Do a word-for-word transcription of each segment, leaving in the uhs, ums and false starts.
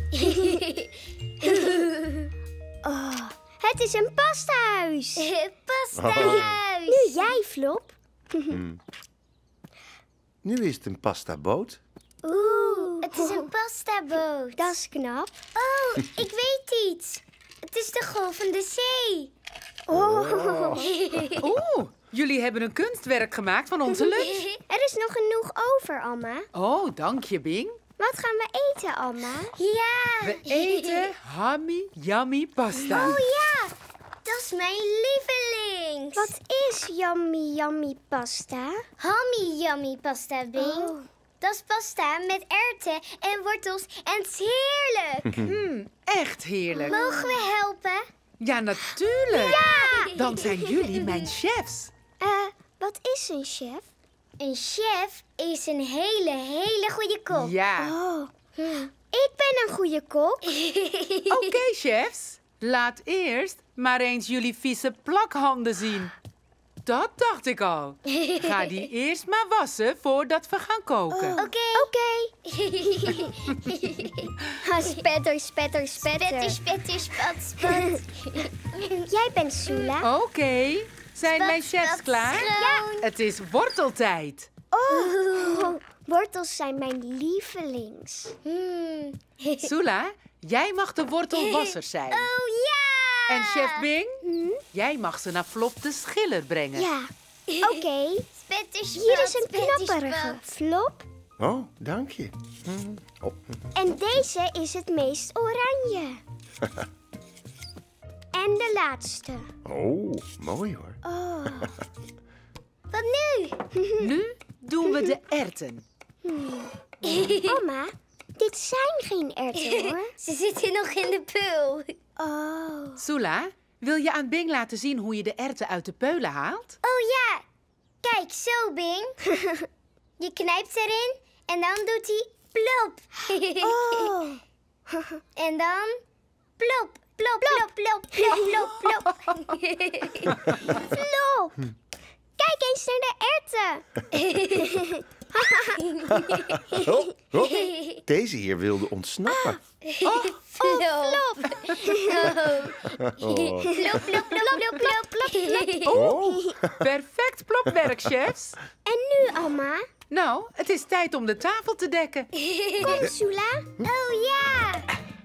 Oh, het is een pastahuis. Pastahuis. Nu jij, Flop. Hmm. Nu is het een pastaboot. Oeh, het is een pastaboot. Dat is knap. Oh, ik weet iets. Het is de golvende zee. Oh. Oeh, jullie hebben een kunstwerk gemaakt van onze lunch. Er is nog genoeg over, Alma. Oh, dank je, Bing. Wat gaan we eten, Alma? Ja. We eten hammy yummy pasta. Oh ja, dat is mijn lievelings. Wat is yummy yummy pasta? Hammy yummy pasta, Bing. Oh. Dat is pasta met erwten en wortels en het is heerlijk. Mm, echt heerlijk. Mogen we helpen? Ja, natuurlijk. Ja! Dan zijn jullie mijn chefs. Eh, wat is een chef? Een chef is een hele, hele goede kok. Ja. Oh, ik ben een goede kok. Oké, chefs. Laat eerst maar eens jullie vieze plakhanden zien. Dat dacht ik al. Ga die eerst maar wassen voordat we gaan koken. Oké. Oké. Ah, spetter, spetter, spetter. Spetter, spetter, spat, spat. Jij bent Sula. Oké. Zijn mijn chefs spat, klaar? schoon. Het is worteltijd. Oh, wortels zijn mijn lievelings. Hmm. Sula, jij mag de wortelwasser zijn. Oh ja! En chef Bing, jij mag ze naar Flop de Schiller brengen. Ja, oké. Spetter, spat, Hier is een spetter, knapperige. spat. Flop. Oh, dank je. Oh. En deze is het meest oranje. En de laatste. Oh, mooi hoor. Oh. Wat nu? Nu doen we de erwten. Mama, dit zijn geen erwten hoor. Ze zitten nog in de pul. Oh. Sula, wil je aan Bing laten zien hoe je de erwten uit de peulen haalt? Oh ja. Kijk, zo, Bing. Je knijpt erin en dan doet hij plop. Oh. En dan plop, plop, plop, plop, plop, plop, plop. Flop. Kijk eens naar de erwten. Oh, oh. Deze hier wilde ontsnappen. Oh, flop. Oh. Plop, plop, plop, plop, plop, plop. Oh. Perfect plopwerk, chefs. En nu, Alma? Nou, het is tijd om de tafel te dekken. Kom, Sula. Oh ja.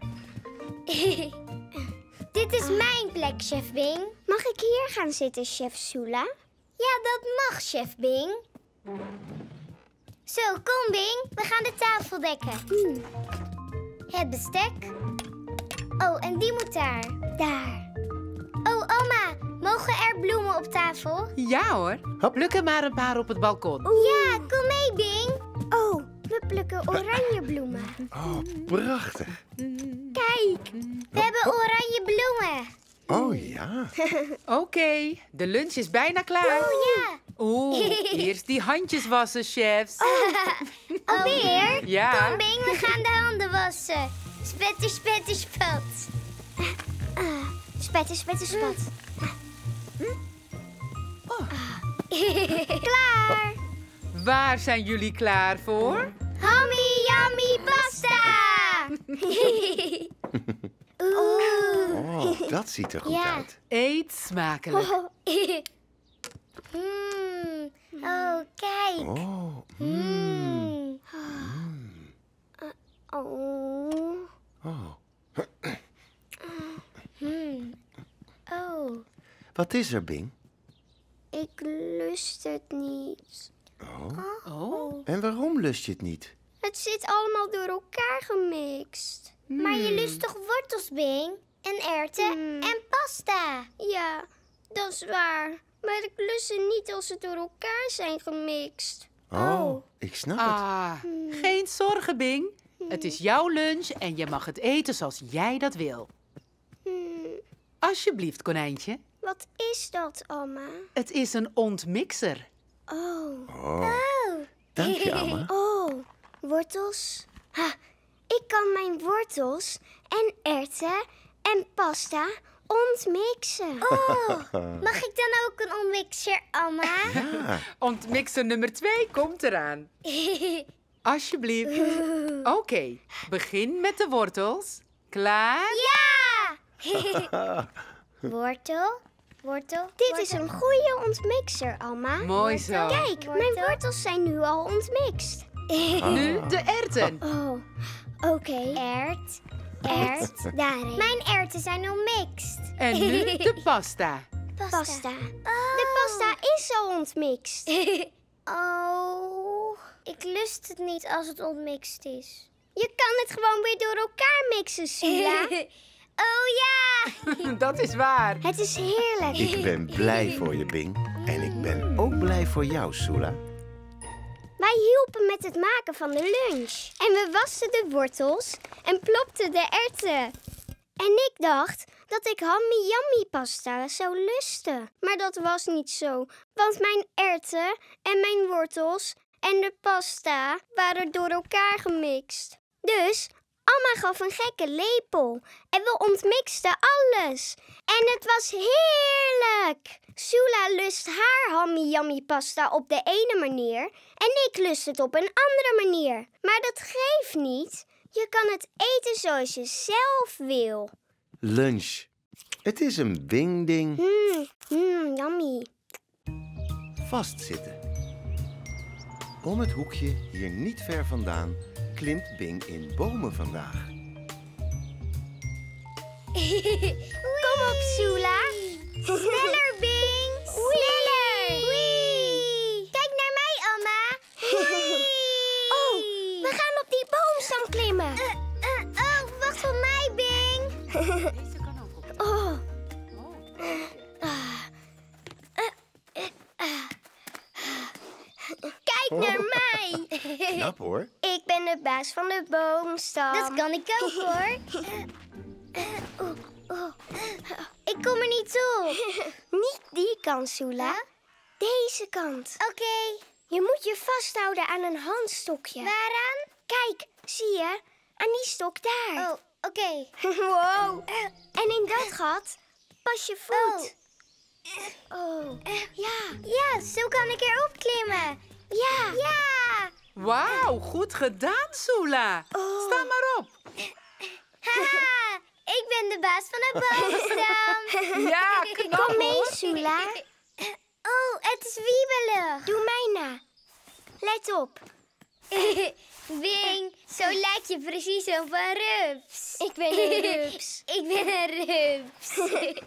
Dit is mijn plek, chef Bing. Mag ik hier gaan zitten, chef Sula? Ja, dat mag, chef Bing. Zo, kom Bing. We gaan de tafel dekken. Hmm, Het bestek. Oh, en die moet daar. daar. Oh, oma, mogen er bloemen op tafel? Ja hoor, pluk er maar een paar op het balkon. Ja, kom mee, Bing. Oh, we plukken oranje bloemen. Oh, prachtig. Kijk. We hebben oranje bloemen. Oh ja. Oké, de lunch is bijna klaar. Oh ja. Oeh, eerst die handjes wassen, chefs. Alweer? Ja. Kom, Bing, we gaan de handen wassen. Spetter, spetter, spat. Ah, spetter, spetter, spat. Klaar. Waar zijn jullie klaar voor? Hammy, yummy, pasta. Oh, dat ziet er goed Ja. uit. Eet smakelijk. Oh, Hmm. Oh, kijk. Oh. Hmm. oh. Oh. Hmm. Oh. Wat is er, Bing? Ik lust het niet. Oh. Oh, En waarom lust je het niet? Het zit allemaal door elkaar gemixt. Maar je lust toch wortels, Bing? En erwten Hmm. en pasta. Ja, dat is waar. Maar ik lust ze niet als ze door elkaar zijn gemixt. Oh, ik snap het. ah, geen zorgen, Bing. Het is jouw lunch en je mag het eten zoals jij dat wil. Hmm, Alsjeblieft, konijntje. wat is dat, Alma? Het is een ontmixer. Oh, Oh. Dank je, Alma. oh, wortels. Ha, ik kan mijn wortels en erwten en pasta ontmixen. Oh, mag ik dan ook een ontmixer, Alma? Ja. Ontmixer nummer twee komt eraan. Alsjeblieft. Oké, okay, begin met de wortels. Klaar? Ja! Wortel, wortel. Dit wortel. is een goede ontmixer, Alma. Mooi zo. Kijk, mijn Wortel. wortels zijn nu al ontmixed. Nu de erwten. Oh, oké. Ert, Ert, daarin. Mijn erwten zijn al mixed. En nu de pasta. Pasta. Oh. De pasta is al ontmixed. Oh, ik lust het niet als het ontmixed is. Je kan het gewoon weer door elkaar mixen, Sula. Oh ja! Dat is waar. Het is heerlijk. Ik ben blij voor je, Bing. En ik ben ook blij voor jou, Sula. Wij hielpen met het maken van de lunch. En we wasten de wortels en plopten de erwten. En ik dacht dat ik hammy yummy pasta zou lusten. Maar dat was niet zo. Want mijn erwten en mijn wortels en de pasta waren door elkaar gemixt. Dus Alma gaf een gekke lepel. En we ontmixten alles. En het was heerlijk. Sula lust haar hammy yummy pasta op de ene manier. En ik lust het op een andere manier. Maar dat geeft niet. Je kan het eten zoals je zelf wil. Lunch. Het is een Bing-ding. Mmm, mmm, yummy. Vastzitten. Om het hoekje hier niet ver vandaan klimt Bing in bomen vandaag. Kom op, Sula. Sneller, Bing! Sneller! Wee! Kijk naar mij, Alma. Wee! Oh, we gaan op die boomstam klimmen. Uh, uh, oh, wacht op mij, Bing! Deze kan ook op. Oh, kijk naar mij. Knap hoor. Ik ben de baas van de boomstam. Dat kan ik ook, hoor. Ik kom er niet op. Niet die kant, Sula. Deze kant. Oké, Je moet je vasthouden aan een handstokje. waaraan? Kijk, zie je? Aan die stok daar. Oh, oké. Wow. En in dat gat pas je voet. Oh. Ja. Ja, zo kan ik erop klimmen. Ja. Ja! Wauw, goed gedaan, Sula. Oh. Sta maar op. Haha, ik ben de baas van de boomstam. Ja, knap Kom mee, hoor. Sula. Oh, het is wiebelig. Doe mij na. Let op. Bing, zo lijkt je precies op een rups. Ik ben een rups. Ik ben een rups.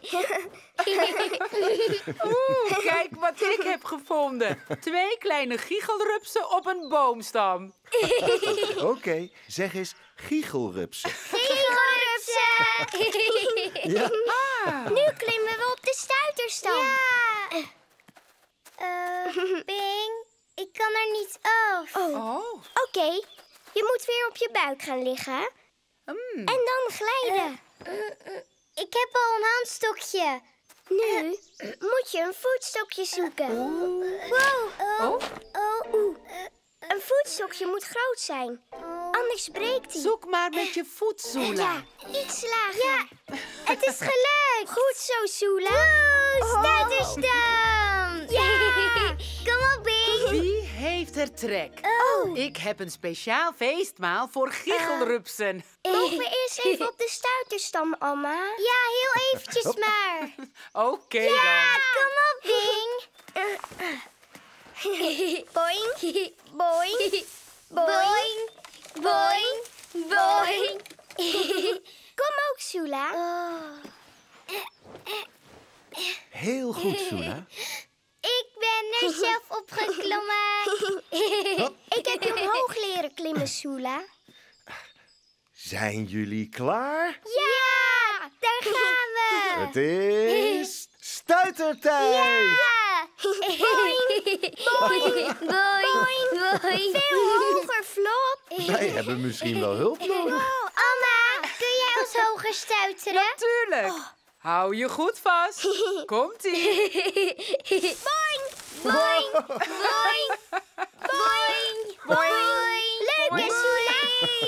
Oeh, kijk wat ik heb gevonden. Twee kleine giechelrupsen op een boomstam. Oké, okay, zeg eens giechelrupsen. Giechelrupsen. Ja. Ah, Nu klimmen we op de stuiterstam. Ja. Eh, Bing, ik kan er niet af. Oh, oh. oké. Je moet weer op je buik gaan liggen. Mm. En dan glijden. Ik heb al een handstokje. Nu moet je een voetstokje zoeken. Wow. Oh, Oh. Oeh. Een voetstokje moet groot zijn. Anders breekt hij. zoek maar met je voet, Sula. Ja, iets lager. Ja, Het is gelukt. goed zo, Sula. Woe, stuiterstam. Ja. Kom op, Bing. Wie heeft er trek? Oh. Ik heb een speciaal feestmaal voor giechelrupsen. Mogen we eerst even op de stuiterstam, Alma? Ja, heel eventjes maar. Oké Ja, dan. kom op, Bing. Boing, boing, Boing, boing, boing. Kom ook, Sula. Heel goed, Sula. Ik ben er zelf opgeklommen. Ik heb je omhoog leren klimmen, Sula. Zijn jullie klaar? Ja, daar gaan we. Het is stuitertijd! Ja. Boing, boing, boing, boing. Veel hoger, Flop. Wij hebben misschien wel hulp nodig. Alma, kun jij ons hoger stuiteren? Natuurlijk. Hou je goed vast. Komt-ie. Boing, boing, boing, boing, boing. Leuk, hè, Sula?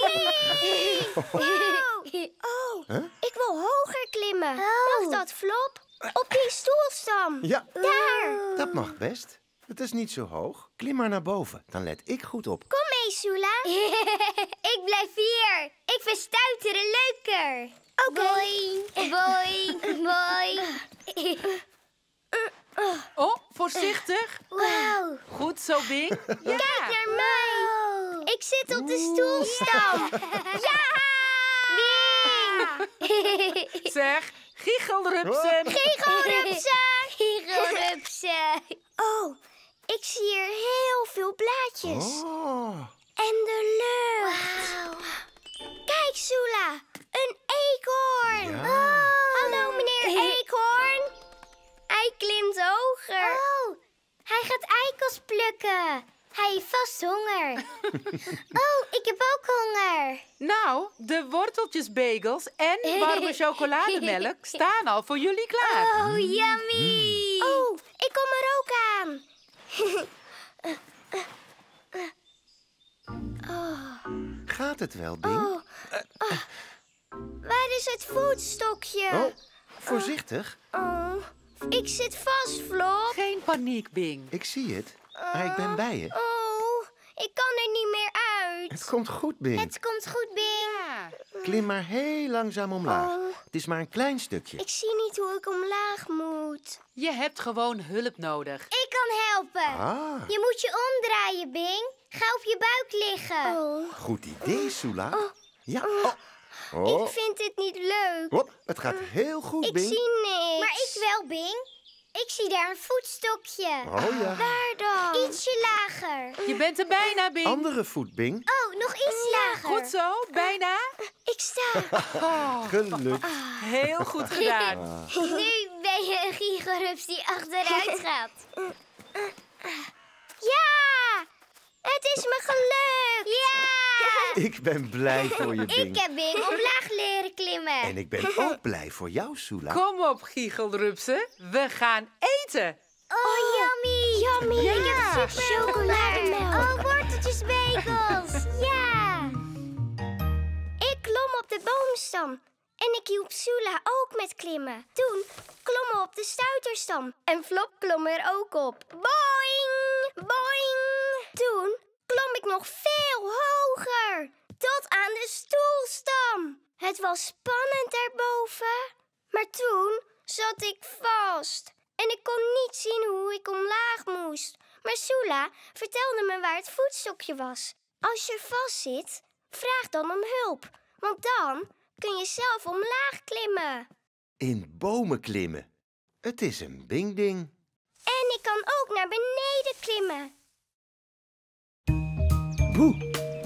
Wow. Oh, Huh? ik wil hoger klimmen. Oh. Mag dat, Flop? Op die stoelstam. Ja, Daar. dat mag best. Het is niet zo hoog. Klim maar naar boven, dan let ik goed op. Kom mee, Sula. Ik blijf hier. Ik vind stuiteren leuker. Oké. Boing, boing, boing. Oh, voorzichtig. Wauw. Goed zo, Bing. Ja. Kijk naar mij. Ik zit op de stoelstam. Ja! Bing! Zeg, giechelrupsen. Giechelrupsen! Giechelrupsen. Oh, ik zie hier heel veel blaadjes. Oh. En de lucht. Wauw. Kijk, Sula. Een eekhoorn. Ja. Hallo, meneer eekhoorn. Hij klimt hoger. Oh, hij gaat eikels plukken. Hij heeft vast honger. Oh, ik heb ook honger. Nou, de worteltjesbagels en warme chocolademelk staan al voor jullie klaar. Oh, yummy. Oh, ik kom er ook aan. Gaat het wel, Bing? Oh, oh. Waar is het voetstokje? Oh, voorzichtig. Oh, ik zit vast, Flop. Geen paniek, Bing. Ik zie het. Maar ik ben bij je. Oh, ik kan er niet meer uit. Het komt goed, Bing. Het komt goed, Bing. Ja. Klim maar heel langzaam omlaag. Oh. Het is maar een klein stukje. Ik zie niet hoe ik omlaag moet. Je hebt gewoon hulp nodig. Ik kan helpen. Ah, Je moet je omdraaien, Bing. Ga op je buik liggen. Oh, goed idee, Sula. Ja. Oh. Oh. ik vind dit niet leuk. Hop, het gaat heel goed, Ik Bing. zie niks. Maar ik wel, Bing. Ik zie daar een voetstokje. Oh ja. Waar dan? Ietsje lager. Je bent er bijna, Bing. Andere voet, Bing. Oh, nog iets lager. Goed zo, bijna. Ik sta. Oh, Gelukt. heel goed gedaan. Nu ben je een gigarups die achteruit gaat. Ja! Het is me gelukt. Ja! Ik ben blij voor je, Bing. Ik heb Bing omlaag leren klimmen. En ik ben ook blij voor jou, Sula. Kom op, giechelrupsen. We gaan eten. Oh, yummy. Yummy. Ja. Ik heb super chocolademelk. Oh, worteltjesbagels. Ja. Ik klom op de boomstam. En ik hielp Sula ook met klimmen. Toen klommen we op de stuiterstam. En Flop klom er ook op. Boing! Boing! Toen klom ik nog veel hoger. Tot aan de stoelstam. Het was spannend daarboven. Maar toen zat ik vast. En ik kon niet zien hoe ik omlaag moest. Maar Sula vertelde me waar het voetstokje was. Als je vastzit, vraag dan om hulp. Want dan kun je zelf omlaag klimmen. In bomen klimmen. Het is een bingding. En ik kan ook naar beneden klimmen. Boe.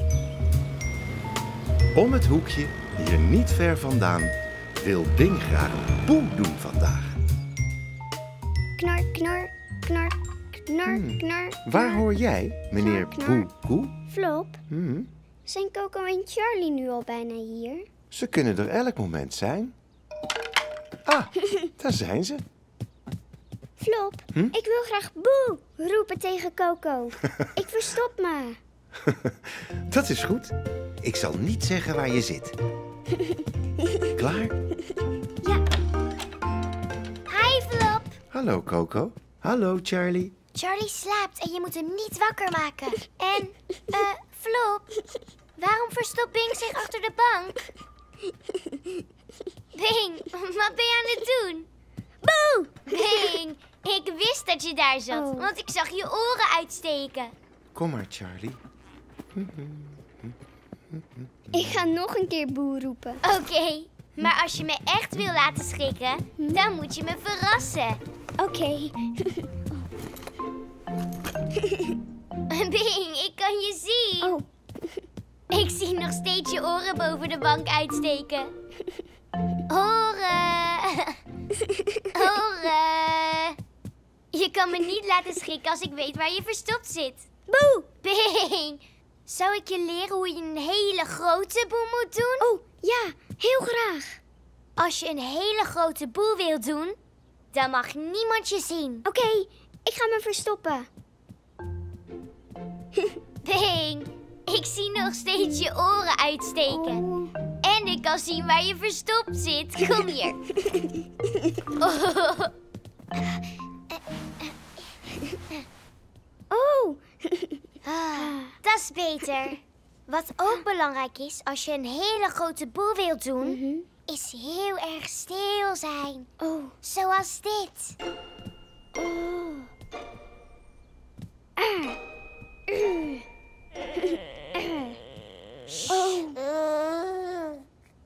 Om het hoekje, hier niet ver vandaan, wil Bing graag boe doen vandaag. Knor, knor, knor, knor, Hmm. knor. Waar knor. hoor jij, meneer Knor, knor. Boe Koe? Flop, Hm, zijn Coco en Charlie nu al bijna hier? ze kunnen er elk moment zijn. Ah, daar zijn ze. Flop, Hm? ik wil graag boe roepen tegen Coco. Ik verstop me. Dat is goed. Ik zal niet zeggen waar je zit. Klaar? Ja, Hi, Flop. Hallo Coco. Hallo Charlie. Charlie slaapt en je moet hem niet wakker maken. En, eh, Flop, waarom verstopt Bing zich achter de bank? Bing, wat ben je aan het doen? boe! Bing, ik wist dat je daar zat, Oh. want ik zag je oren uitsteken. Kom maar Charlie. Ik ga nog een keer boe roepen. Oké, maar als je me echt wil laten schrikken, dan moet je me verrassen. Oké. Bing, ik kan je zien. Oh, Ik zie nog steeds je oren boven de bank uitsteken. Oren. Oren. Je kan me niet laten schrikken als ik weet waar je verstopt zit. boe! Bing, zou ik je leren hoe je een hele grote boe moet doen? Oh, ja, heel graag. Als je een hele grote boe wilt doen, dan mag niemand je zien. Oké, ik ga me verstoppen. Bing, ik zie nog steeds je oren uitsteken. Oh. En ik kan zien waar je verstopt zit. Kom hier. Oh, Ah, dat is beter. Wat ook belangrijk is als je een hele grote boel wilt doen, Mhm. is heel erg stil zijn. Oh. Zoals dit. Oh. Ah. Uh. Oh.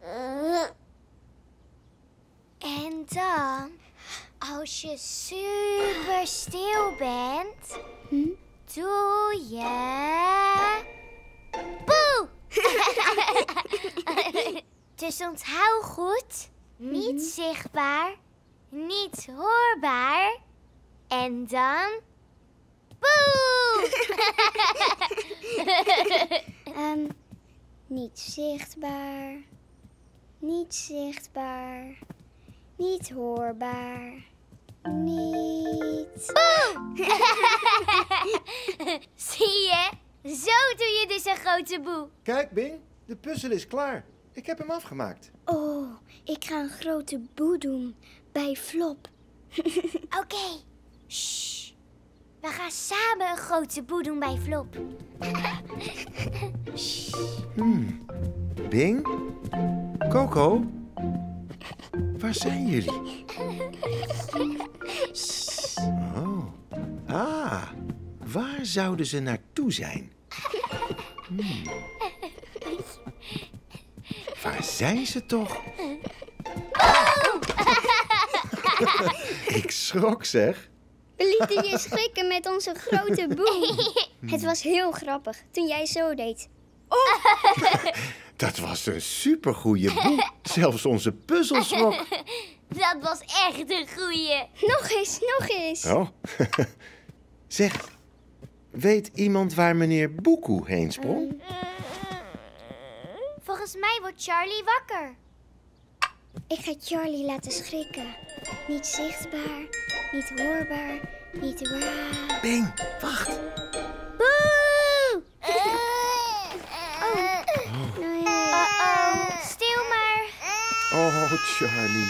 En dan, als je super stil bent, Hm? doe je... Boe! Dus onthoud goed, niet zichtbaar, niet hoorbaar. En dan... Boe! Ehm, niet zichtbaar. Niet zichtbaar. Niet hoorbaar. Niet... Zie je? Zo doe je dus een grote boe. Kijk, Bing, de puzzel is klaar. Ik heb hem afgemaakt. Oh, ik ga een grote boe doen bij Flop. Oké. Shh. We gaan samen een grote boe doen bij Flop. Hmm. Bing? Coco? Waar zijn jullie? Oh. Ah, waar zouden ze naartoe zijn? Hmm. Waar zijn ze toch? Ik schrok, zeg. We lieten je schrikken met onze grote boe. Het was heel grappig toen jij zo deed. Dat was een supergoeie boel. Zelfs onze puzzel schrok. Dat was echt een goeie. Nog eens, nog eens. Oh. Zeg, weet iemand waar meneer Boekoe heen sprong? Volgens mij wordt Charlie wakker. Ik ga Charlie laten schrikken. Niet zichtbaar, niet hoorbaar, niet waar. Bing, wacht. Boe! Oh, nee. Uh-oh. Stil maar. Oh, Charlie.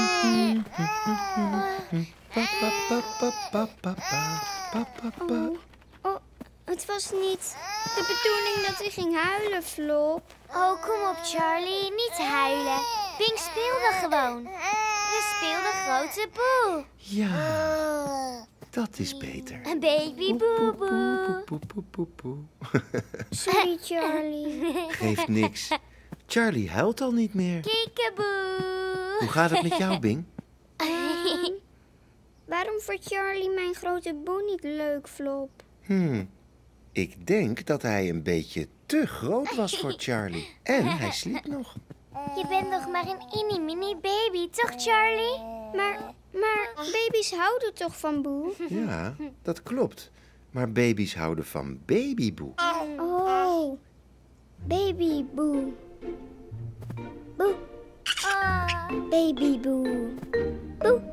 Oh, oh, het was niet de bedoeling dat hij ging huilen, Flop. Oh, kom op Charlie. Niet huilen. Bing speelde gewoon. We speelden grote boe. Ja, dat is beter. Een baby boe boe. Poe, poe, poe, poe. Sorry, Charlie. Geeft niks. Charlie huilt al niet meer. Kiekeboe. Hoe gaat het met jou, Bing? Ehm, waarom vond Charlie mijn grote boe niet leuk, Flop? Hmm, ik denk dat hij een beetje te groot was voor Charlie. En hij sliep nog. Je bent nog maar een inni-mini baby, toch Charlie? Maar, maar baby's houden toch van boe? Ja, dat klopt. Maar baby's houden van babyboe. Oh, babyboe. Boe, Oh. babyboe. Boe.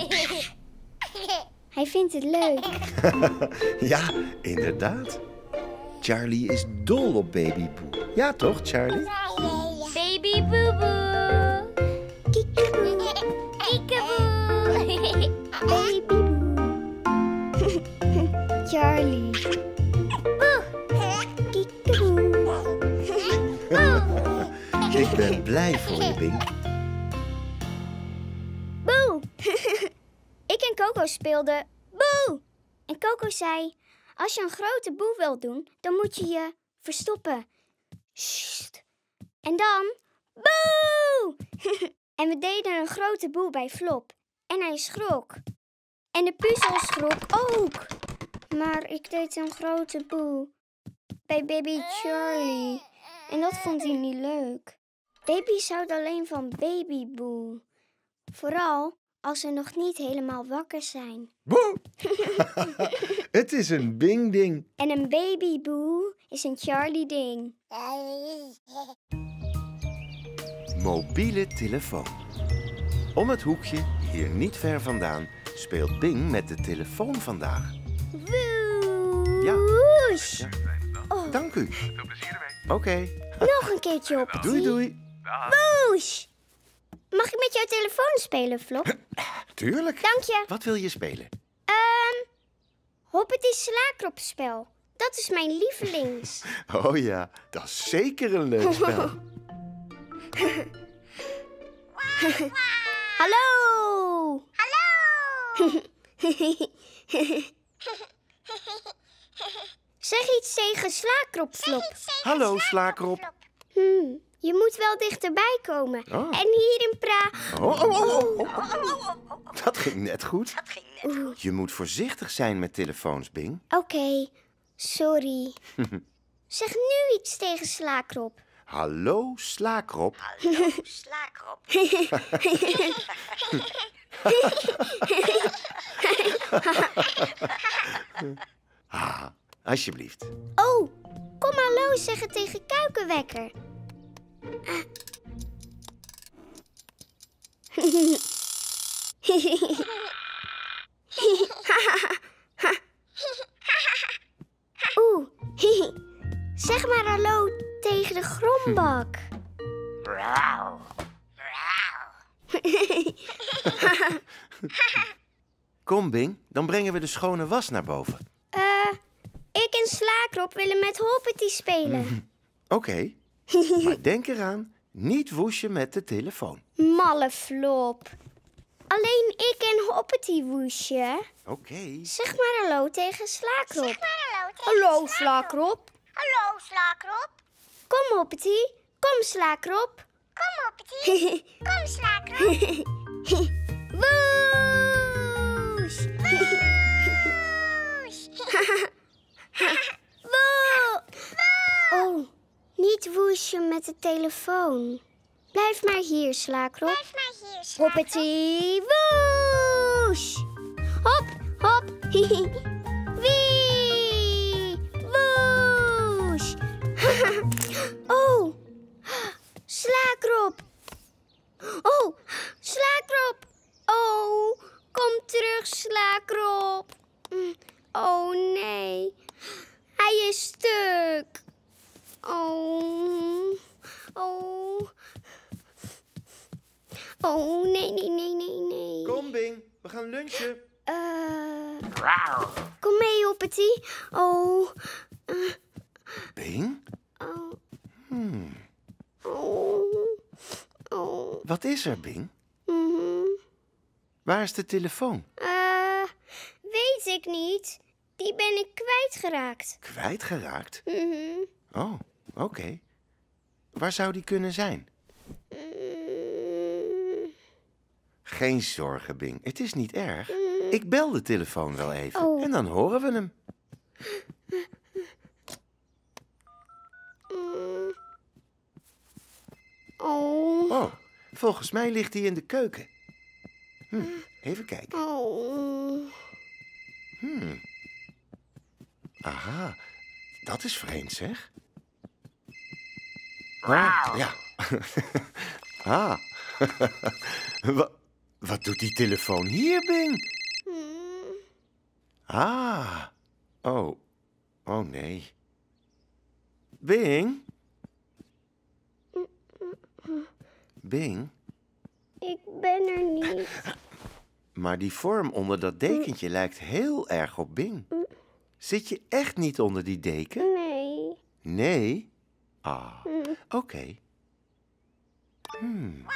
Hij vindt het leuk. Ja, inderdaad. Charlie is dol op babyboe. Ja, toch, Charlie? Baby boe boe. Kiekeboe, Kiekeboe. babyboe. Charlie. Boe. Kiekeboe. Ik ben blij voor je, Bing. Boe. Ik en Coco speelden boe. En Coco zei, als je een grote boe wilt doen, dan moet je je verstoppen. Sst. En dan boe. En we deden een grote boe bij Flop. En hij schrok. En de puzzel schrok ook. Maar ik deed een grote boe bij baby Charlie. En dat vond hij niet leuk. Baby's houden alleen van babyboe. Vooral als ze nog niet helemaal wakker zijn. Boe! Het is een Bing-ding. En een babyboe is een Charlie-ding. Mobiele telefoon. Om het hoekje, hier niet ver vandaan, speelt Bing met de telefoon vandaag. Ja. Woesh. Ja. Oh, Dank u. Oké. nog een keertje op. Doei, doei. Woesh. Mag ik met jouw telefoon spelen, Flop? Tuurlijk. Dank je. Wat wil je spelen? Ehm, Hoppity slaakropspel. dat is mijn lievelings. Oh ja, dat is zeker een leuk spel. Hallo! Hallo! Zeg iets tegen Slaakrop, Flop. Hallo, Slaakrop. Hmm, je moet wel dichterbij komen. Oh. En hierin pra... Oh, oh, oh, oh, oh. Dat ging net goed. Dat ging net goed. Je moet voorzichtig zijn met telefoons, Bing. Oké, sorry. Zeg nu iets tegen Slaakrop. Hallo, Slaakrop. Hallo, Slaakrop. Ah, alsjeblieft. Oh, kom hallo zeggen tegen Kuikenwekker. Oeh, zeg maar hallo tegen de Grombak. Rauw. Kom, Bing, dan brengen we de schone was naar boven. Eh, ik en Slaakrop willen met Hoppity spelen. Oké, maar denk eraan, niet woesje met de telefoon. Malle Flop. Alleen ik en Hoppity woesje. Oké. Zeg maar hallo tegen Slaakrop. Zeg maar hallo tegen Hallo Slaakrop. Hallo, Slaakrop. Kom Hoppity, kom Slaakrop. Kom, Hoppity. Kom, Slaakrop. Woes! Woe! Oh, niet woesje met de telefoon. Blijf maar hier, Slaakrop. Blijf maar hier, Slaakrop. Hoppity, woes! Hop, hop, wee! Woes! Oh, Slaakrop. Oh, Slaakrop. Oh, kom terug, Slaakrop. Mm, oh, nee. Hij is stuk. Oh, oh. Oh, nee, nee, nee, nee, nee. Kom, Bing, we gaan lunchen. Eh, kom mee, Hoppity. Oh, Bing? oh, Hmm. oh, oh. Wat is er, Bing? Mhm. Waar is de telefoon? Eh, weet ik niet. Die ben ik kwijtgeraakt. Kwijtgeraakt? Mhm. Oh, oké. Waar zou die kunnen zijn? Mm, Geen zorgen, Bing. Het is niet erg. Ik bel de telefoon wel even. Oh. En dan horen we hem. mm. Oh, Oh, volgens mij ligt hij in de keuken. Hm, even kijken. oh. Hmm. Aha, dat is vreemd, zeg. Oh, ja. ah. Wa- Wat doet die telefoon hier, Bing? Mm. Ah. Oh. Oh, nee. Bing? Bing? Ik ben er niet. Maar die vorm onder dat dekentje lijkt heel erg op Bing. Zit je echt niet onder die deken? Nee. Nee? Ah, oké. Hmm.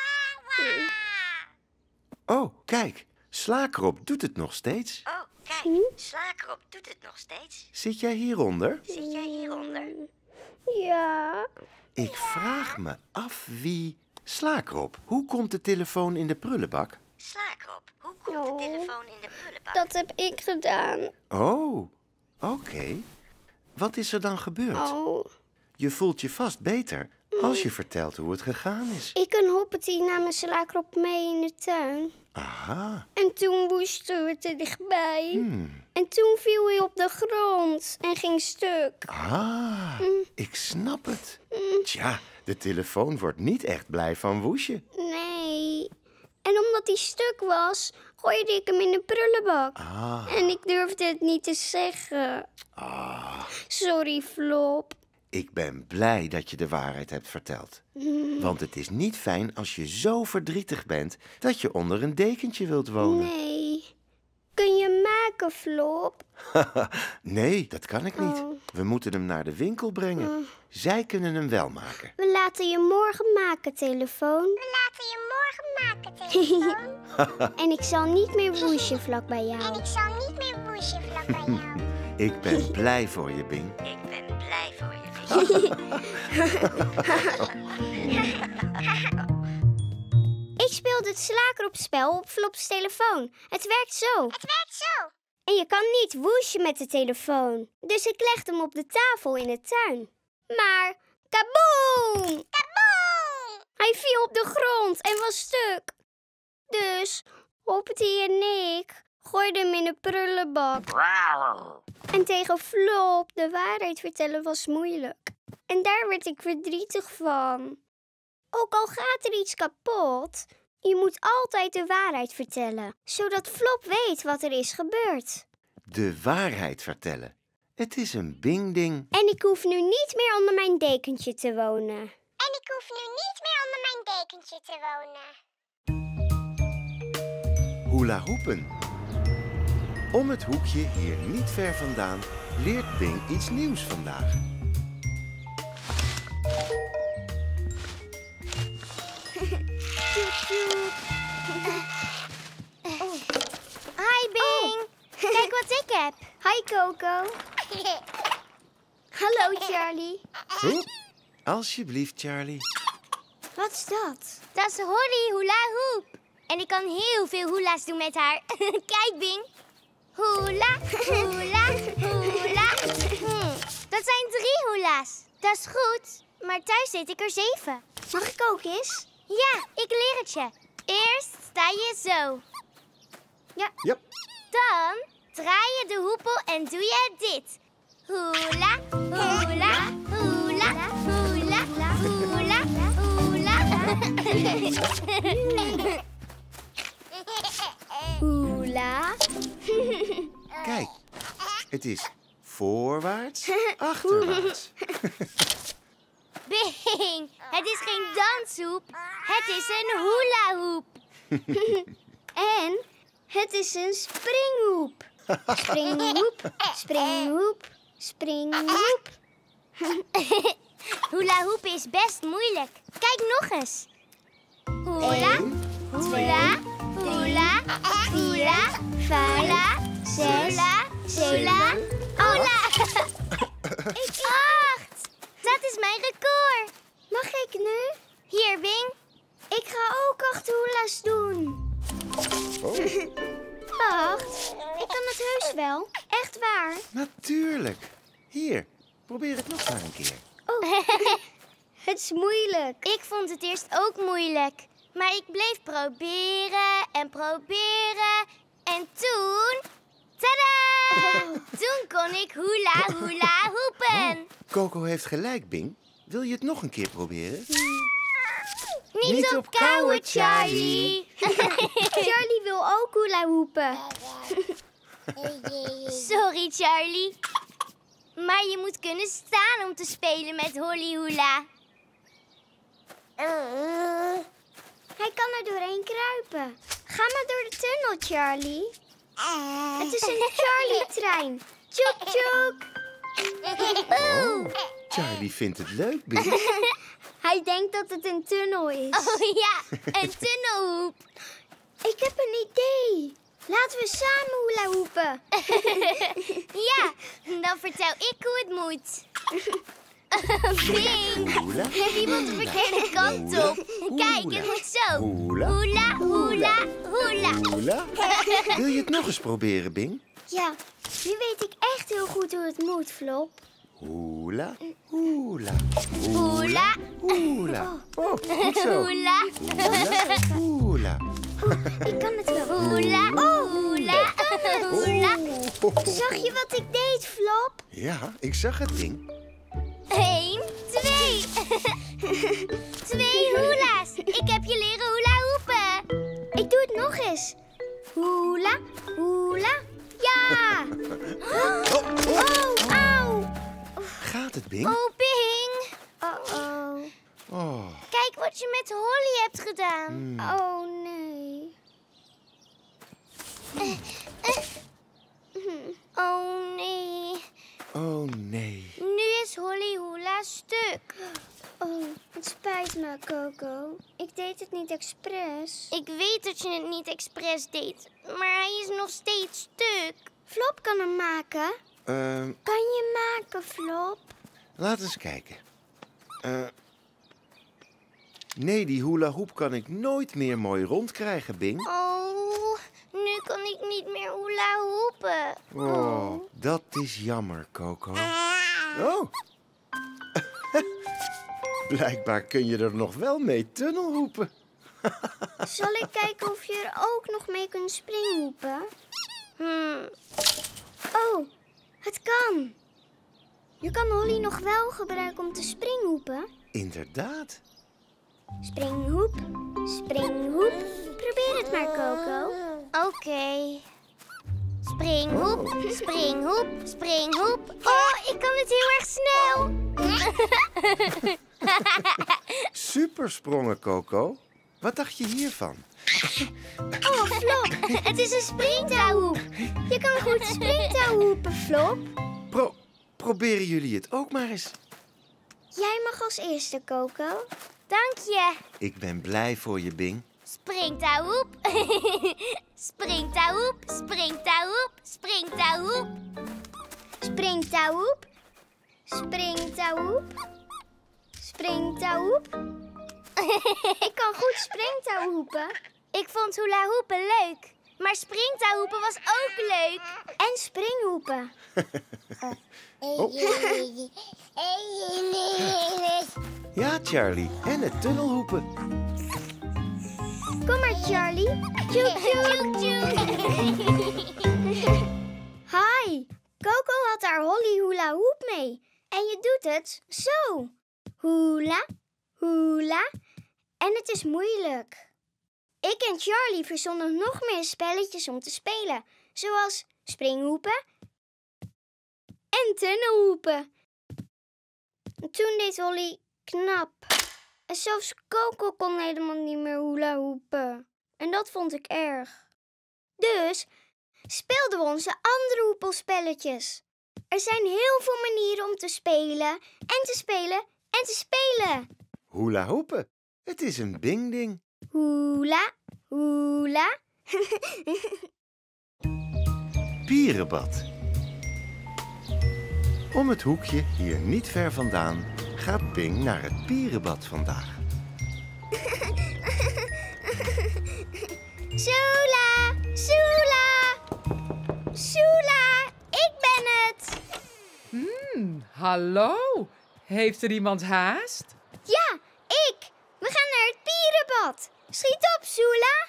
Oh, kijk. Slaakrop doet het nog steeds. Oh, kijk. Slaakrop doet het nog steeds. Zit jij hieronder? Zit jij hieronder? Ja. Ik vraag me af wie... Slaakrop, hoe komt de telefoon in de prullenbak? Slaakrop, hoe komt Oh. de telefoon in de prullenbak? Dat heb ik gedaan. Oh, oké. Wat is er dan gebeurd? Oh. Je voelt je vast beter als je vertelt hoe het gegaan is. Ik en Hoppity namen Slaakrop mee in de tuin. Aha. En toen woesten we te dichtbij. Hmm. En toen viel hij op de grond en ging stuk. Ah, ik snap het. Tja, de telefoon wordt niet echt blij van woesje. Nee. En omdat hij stuk was, gooide ik hem in de prullenbak. Ah, En ik durfde het niet te zeggen. ah. Sorry, Flop. Ik ben blij dat je de waarheid hebt verteld. Want het is niet fijn als je zo verdrietig bent dat je onder een dekentje wilt wonen. Nee. Kun je maken, Flop? Nee, dat kan ik niet. Oh. We moeten hem naar de winkel brengen. Zij kunnen hem wel maken. We laten je morgen maken, telefoon. We laten je morgen maken, telefoon. En ik zal niet meer woesje vlak bij jou. En ik zal niet meer woesje vlak bij jou. Ik ben blij voor je, Bing. Ik ben blij voor je. Ik speelde het slakeropspel op Flops telefoon. Het werkt zo. Het werkt zo. En je kan niet woesje met de telefoon. Dus ik legde hem op de tafel in de tuin. Maar, kaboom! Kaboom! Hij viel op de grond en was stuk. Dus Hoppity en ik gooiden hem in de prullenbak. En tegen Flop de waarheid vertellen was moeilijk. En daar werd ik verdrietig van. Ook al gaat er iets kapot, je moet altijd de waarheid vertellen, zodat Flop weet wat er is gebeurd. De waarheid vertellen. Het is een Bing-ding. En ik hoef nu niet meer onder mijn dekentje te wonen. En ik hoef nu niet meer onder mijn dekentje te wonen. Hula hoepen. Om het hoekje hier niet ver vandaan leert Bing iets nieuws vandaag. Hi, Bing. Kijk wat ik heb. Hi Coco. Hallo Charlie. Hoep. Alsjeblieft, Charlie. Wat is dat? Dat is Holly Hula Hoop. En ik kan heel veel hula's doen met haar. Kijk, Bing. Hula, hula, hula. Hm, dat zijn drie hula's. Dat is goed, maar thuis deed ik er zeven. Mag ik ook eens? Ja, ik leer het je. Eerst sta je zo. Ja. Yep. Dan draai je de hoepel en doe je dit. Hula, hula, hula, hula, hula, hula. Hula. Kijk, het is voorwaarts, achterwaarts. Bing, het is geen danshoep. Het is een hula-hoep. En het is een springhoep. Springhoep, springhoep, springhoep. Hula-hoep is best moeilijk. Kijk nog eens. Hula, hula, hula, hula, Vijf, zes, hula, zeven, hula. Acht. Dat is mijn record. Mag ik nu? Hier, Bing. Ik ga ook acht hula's doen. Acht? Ik kan het heus wel. Echt waar. Natuurlijk. Hier, probeer het nog maar een keer. Oh, het is moeilijk. Ik vond het eerst ook moeilijk. Maar ik bleef proberen en proberen. En toen... Tadaa! Toen kon ik hula hula hoepen. Coco heeft gelijk, Bing. Wil je het nog een keer proberen? Niet, Niet op op kouwen, kouwen, Charlie. Charlie wil ook hula hoepen. Sorry, Charlie. Maar je moet kunnen staan om te spelen met Holly Hula. Hij kan er doorheen kruipen. Ga maar door de tunnel, Charlie. Het is een Charlie-trein. Tjoek, tjoek. Oh, Charlie vindt het leuk, Bing. Hij denkt dat het een tunnel is. Oh ja, een tunnelhoep. Ik heb een idee. Laten we samen hula hoepen. Ja, dan vertel ik hoe het moet. Bing, Hula, je wiebelt de verkeerde kant op. Kijk, het moet zo. Hula, Hula, hula, hula. hula. Wil je het nog eens proberen, Bing? Ja, nu weet ik echt heel goed hoe het moet, Flop. Hula, hula, Hula, hula. Oh, goed zo. hula, Hula, hula. Ik kan het wel. hula, hula, hula. Zag je wat ik deed, Flop? Ja, ik zag het, Bing. Eén, twee. Twee hula's. Ik heb je leren hula hoepen. Ik doe het nog eens. Hula, hula. Ja! Oh, oh. Oh, auw. Gaat het, Bing? Oh, Bing. Oh-oh. Oh, Kijk wat je met Holly hebt gedaan. Oh, nee. Oh nee. Oh nee. Nu is Holly Hula stuk. Oh, het spijt me, Coco. Ik deed het niet expres. Ik weet dat je het niet expres deed, maar hij is nog steeds stuk. Flop kan hem maken. Ehm, Kan je maken, Flop? laat eens kijken. Eh, nee, die hula hoop kan ik nooit meer mooi rondkrijgen, Bing. Oh, nu kan ik niet meer hula hoepen. Oh, dat is jammer, Coco. Oh. Blijkbaar kun je er nog wel mee tunnelhoepen. Zal ik kijken of je er ook nog mee kunt springhoepen? Hmm. Oh, het kan. Je kan Holly nog wel gebruiken om te springhoepen. Inderdaad. Springhoep, springhoep. Probeer het maar, Coco. Oké. Springhoep, springhoep, springhoep. Oh, ik kan het heel erg snel. Super sprongen, Coco. Wat dacht je hiervan? Oh, Flop, het is een springtouwhoep. Je kan goed springtouwhoepen, Flop. Pro proberen jullie het ook maar eens. Jij mag als eerste, Coco. Dank je. Ik ben blij voor je, Bing. Springtouwhoep. Springtouwhoep, springtouwhoep, springtouwhoep. Springtouwhoep, springtouwhoep, springtouwhoep. Ik kan goed springtouwhoepen. Ik vond hula hoepen leuk, maar springtouwhoepen was ook leuk. En springhoepen. Oh. Ja, Charlie. En het tunnelhoepen. Kom maar, Charlie. Tjoek, tjoek, Hi, Coco had haar Holly Hula Hoop mee. En je doet het zo. Hula, hula. En het is moeilijk. Ik en Charlie verzonnen nog meer spelletjes om te spelen. Zoals springhoepen en tunnelhoepen. En toen deed Holly knap. En zelfs Coco kon helemaal niet meer hula hoepen. En dat vond ik erg. Dus speelden we onze andere hoepelspelletjes. Er zijn heel veel manieren om te spelen en te spelen en te spelen. Hula hoepen. Het is een bing-ding. Hula, hula. Pierenbad. Om het hoekje hier niet ver vandaan gaat Bing naar het pierenbad vandaag. Soela, Soela, Soela, ik ben het. Hmm, hallo. Heeft er iemand haast? Ja, ik. We gaan naar het pierenbad. Schiet op, Soela.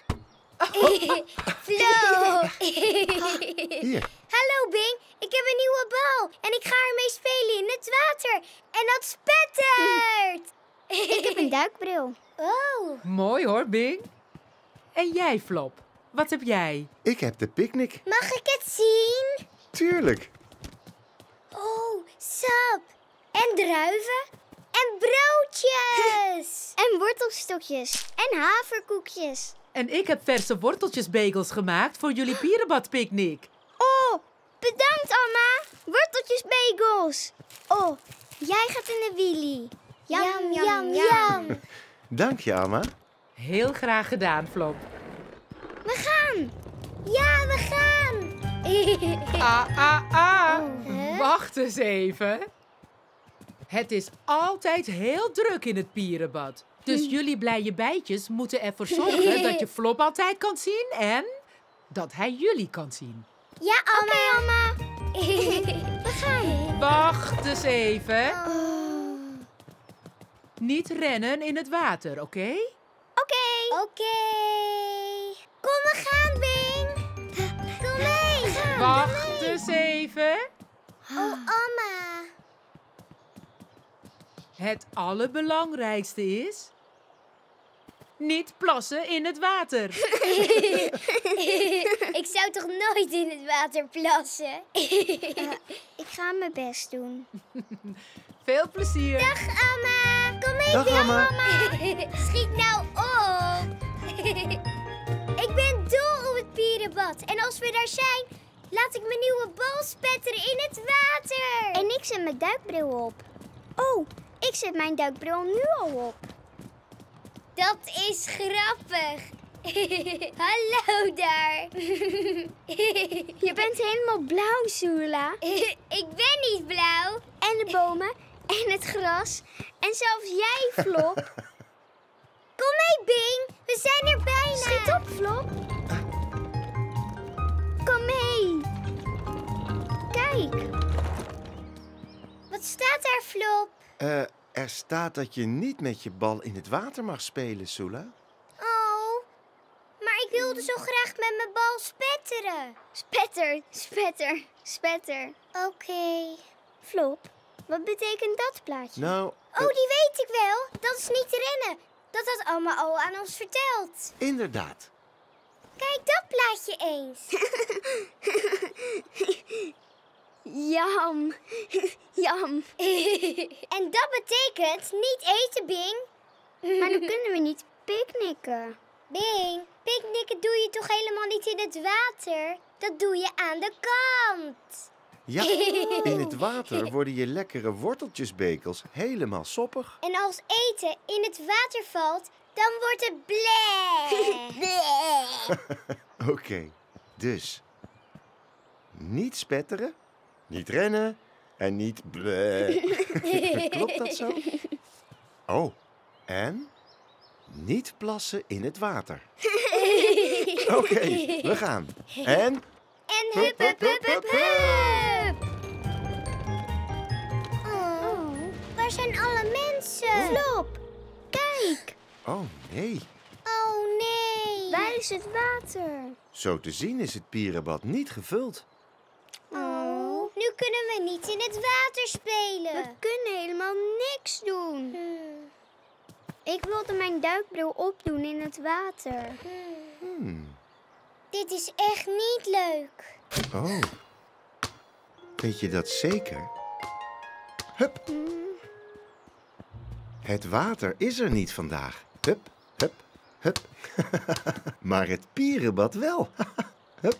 Flo. Hier, Hallo, Bing. Ik heb een nieuwe bal en ik ga ermee spelen in het water. En dat spettert. Ik heb een duikbril. Oh. Mooi hoor, Bing. En jij, Flop? Wat heb jij? ik heb de picknick. Mag ik het zien? Tuurlijk. Oh, sap. En druiven. En broodjes. En wortelstokjes. En haverkoekjes. En ik heb verse worteltjesbagels gemaakt voor jullie pierenbadpicknick. Oh, bedankt, Amma. Worteltjesbagels. Oh, jij gaat in de wheelie. Jam, jam, jam. Dank je, Amma. Heel graag gedaan, Flop. We gaan. Ja, we gaan. Ah, ah, ah. Huh? Wacht eens even. Het is altijd heel druk in het pierenbad. Dus jullie blije bijtjes moeten ervoor zorgen dat je Flop altijd kan zien en dat hij jullie kan zien. Ja, Amma. Oké, Amma. We gaan. Wacht eens even. Oh. Niet rennen in het water, oké? Oké. Oké. Kom, we gaan, Bing. Kom mee. Wacht eens even. Oh, Amma. Het allerbelangrijkste is niet plassen in het water. Ik zou toch nooit in het water plassen? Ik ga mijn best doen. Veel plezier. Dag, Amma. Kom mee, Dag, Bing. Amma. Schiet nou op. Ik ben dol op het pierenbad. En als we daar zijn, Laat ik mijn nieuwe bal spetteren in het water. En ik zet mijn duikbril op. Oh, ik zet mijn duikbril nu al op. Dat is grappig. Hallo daar. Je bent helemaal blauw, Sula. Ik ben niet blauw. En de bomen, en het gras, en zelfs jij, Flop. Kom mee, Bing. We zijn er bijna. Schiet op, Flop. Kom mee. Kijk. Wat staat daar, Flop? Eh, er staat dat je niet met je bal in het water mag spelen, Sula. Oh, maar ik wilde zo graag met mijn bal spetteren. Spetter, spetter, spetter. Oké. Flop, wat betekent dat plaatje? Nou, Oh, die weet ik wel. Dat is niet rennen. Dat had oma al aan ons verteld. inderdaad. Kijk dat plaatje eens. Jam, jam. En dat betekent niet eten, Bing. Maar dan kunnen we niet picknicken. Bing, picknicken doe je toch helemaal niet in het water? Dat doe je aan de kant. Ja, in het water worden je lekkere worteltjesbekels helemaal soppig. En als eten in het water valt, dan wordt het bleh. Oké, dus niet spetteren, niet rennen en niet bleh. Klopt dat zo? Oh, en niet plassen in het water. Oké, we gaan. En... En hup, hup, hup, hup, hup. Oh, waar zijn alle mensen? Flop, kijk. Oh nee, Oh nee. Waar is het water? zo te zien is het pierenbad niet gevuld. Oh, nu kunnen we niet in het water spelen. We kunnen helemaal niks doen. Hmm. Ik wilde mijn duikbril opdoen in het water. Hmm. Dit is echt niet leuk. Oh, weet je dat zeker? Hup. Het water is er niet vandaag. Hup, hup, hup. Maar het pierenbad wel. Hup.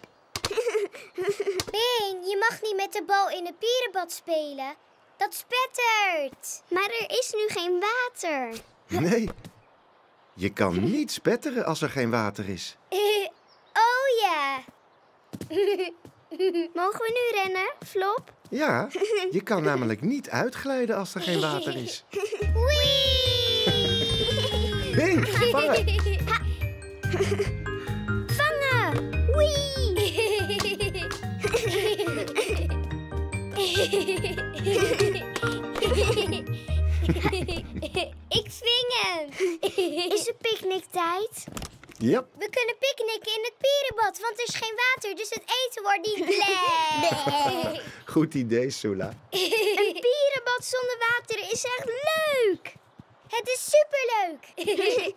Bing, je mag niet met de bal in het pierenbad spelen. Dat spettert. Maar er is nu geen water. Nee, je kan niet spetteren als er geen water is. Oh ja. Mogen we nu rennen, Flop? Ja, je kan namelijk niet uitglijden als er geen water is. Wee! Bing, vangen! Vangen! Wee! Ik ving hem. Is het picknicktijd? Yep. We kunnen picknicken in het pierenbad, want er is geen water, dus het eten wordt niet bleh. Goed idee, Sula. Een pierenbad zonder water is echt leuk! Het is superleuk.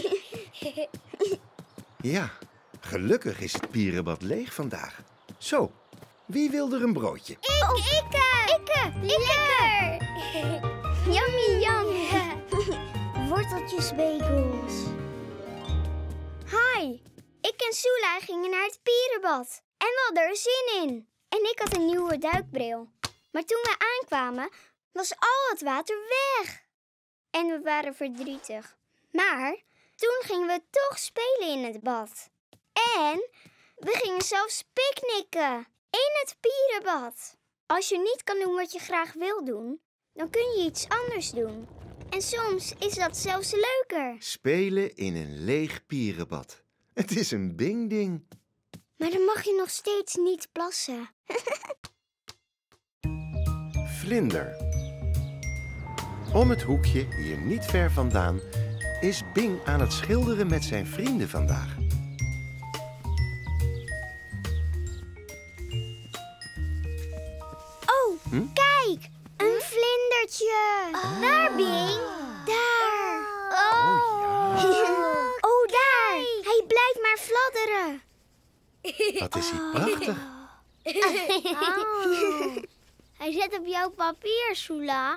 Ja, gelukkig is het pierenbad leeg vandaag. Zo, wie wil er een broodje? Ik, ikke. Ikke! Lekker. Yummy, yum! Worteltjesbekels. Hi, ik en Sula gingen naar het pierenbad. En we hadden er zin in. En ik had een nieuwe duikbril. Maar toen we aankwamen, was al het water weg. En we waren verdrietig. Maar toen gingen we toch spelen in het bad. En we gingen zelfs picknicken in het pierenbad. Als je niet kan doen wat je graag wil doen, dan kun je iets anders doen. En soms is dat zelfs leuker. Spelen in een leeg pierenbad. Het is een bing-ding. Maar dan mag je nog steeds niet plassen. Vlinder. Om het hoekje, hier niet ver vandaan, is Bing aan het schilderen met zijn vrienden vandaag. Oh, Hm? kijk! Een vlindertje. Waar, Bing? Daar. Oh ja, Oh, daar. Hij blijft maar fladderen. wat is hij prachtig. Oh. Hij zit op jouw papier, Sula.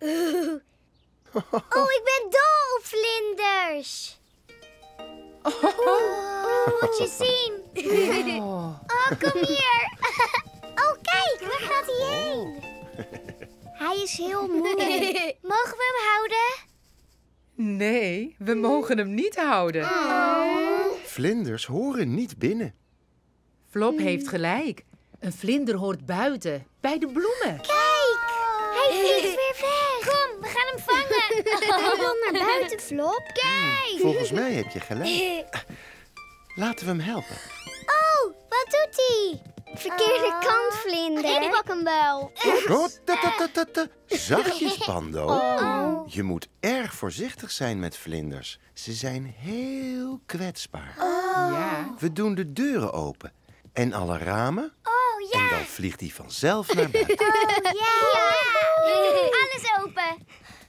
Oh, ik ben dol op vlinders. Oh, moet je zien. Oh. Oh, kom hier. Oh, kijk, waar gaat hij heen? Hij is heel moe. Mogen we hem houden? Nee, we mogen hem niet houden. Vlinders horen niet binnen. Flop heeft gelijk. Een vlinder hoort buiten, bij de bloemen. Kijk, hij vliegt weer weg. Kom, we gaan hem vangen. Hij wil naar buiten, Flop. Kijk. Volgens mij heb je gelijk. Laten we hem helpen. Oh, wat doet hij? Verkeerde kant, vlinder. Ik pak hem wel. Oh, ta, ta, ta, ta, ta. Zachtjes, Pando. Je moet erg voorzichtig zijn met vlinders. Ze zijn heel kwetsbaar. Ja. We doen de deuren open en alle ramen. Oh, ja. En dan vliegt hij vanzelf naar buiten. Ja. Alles open.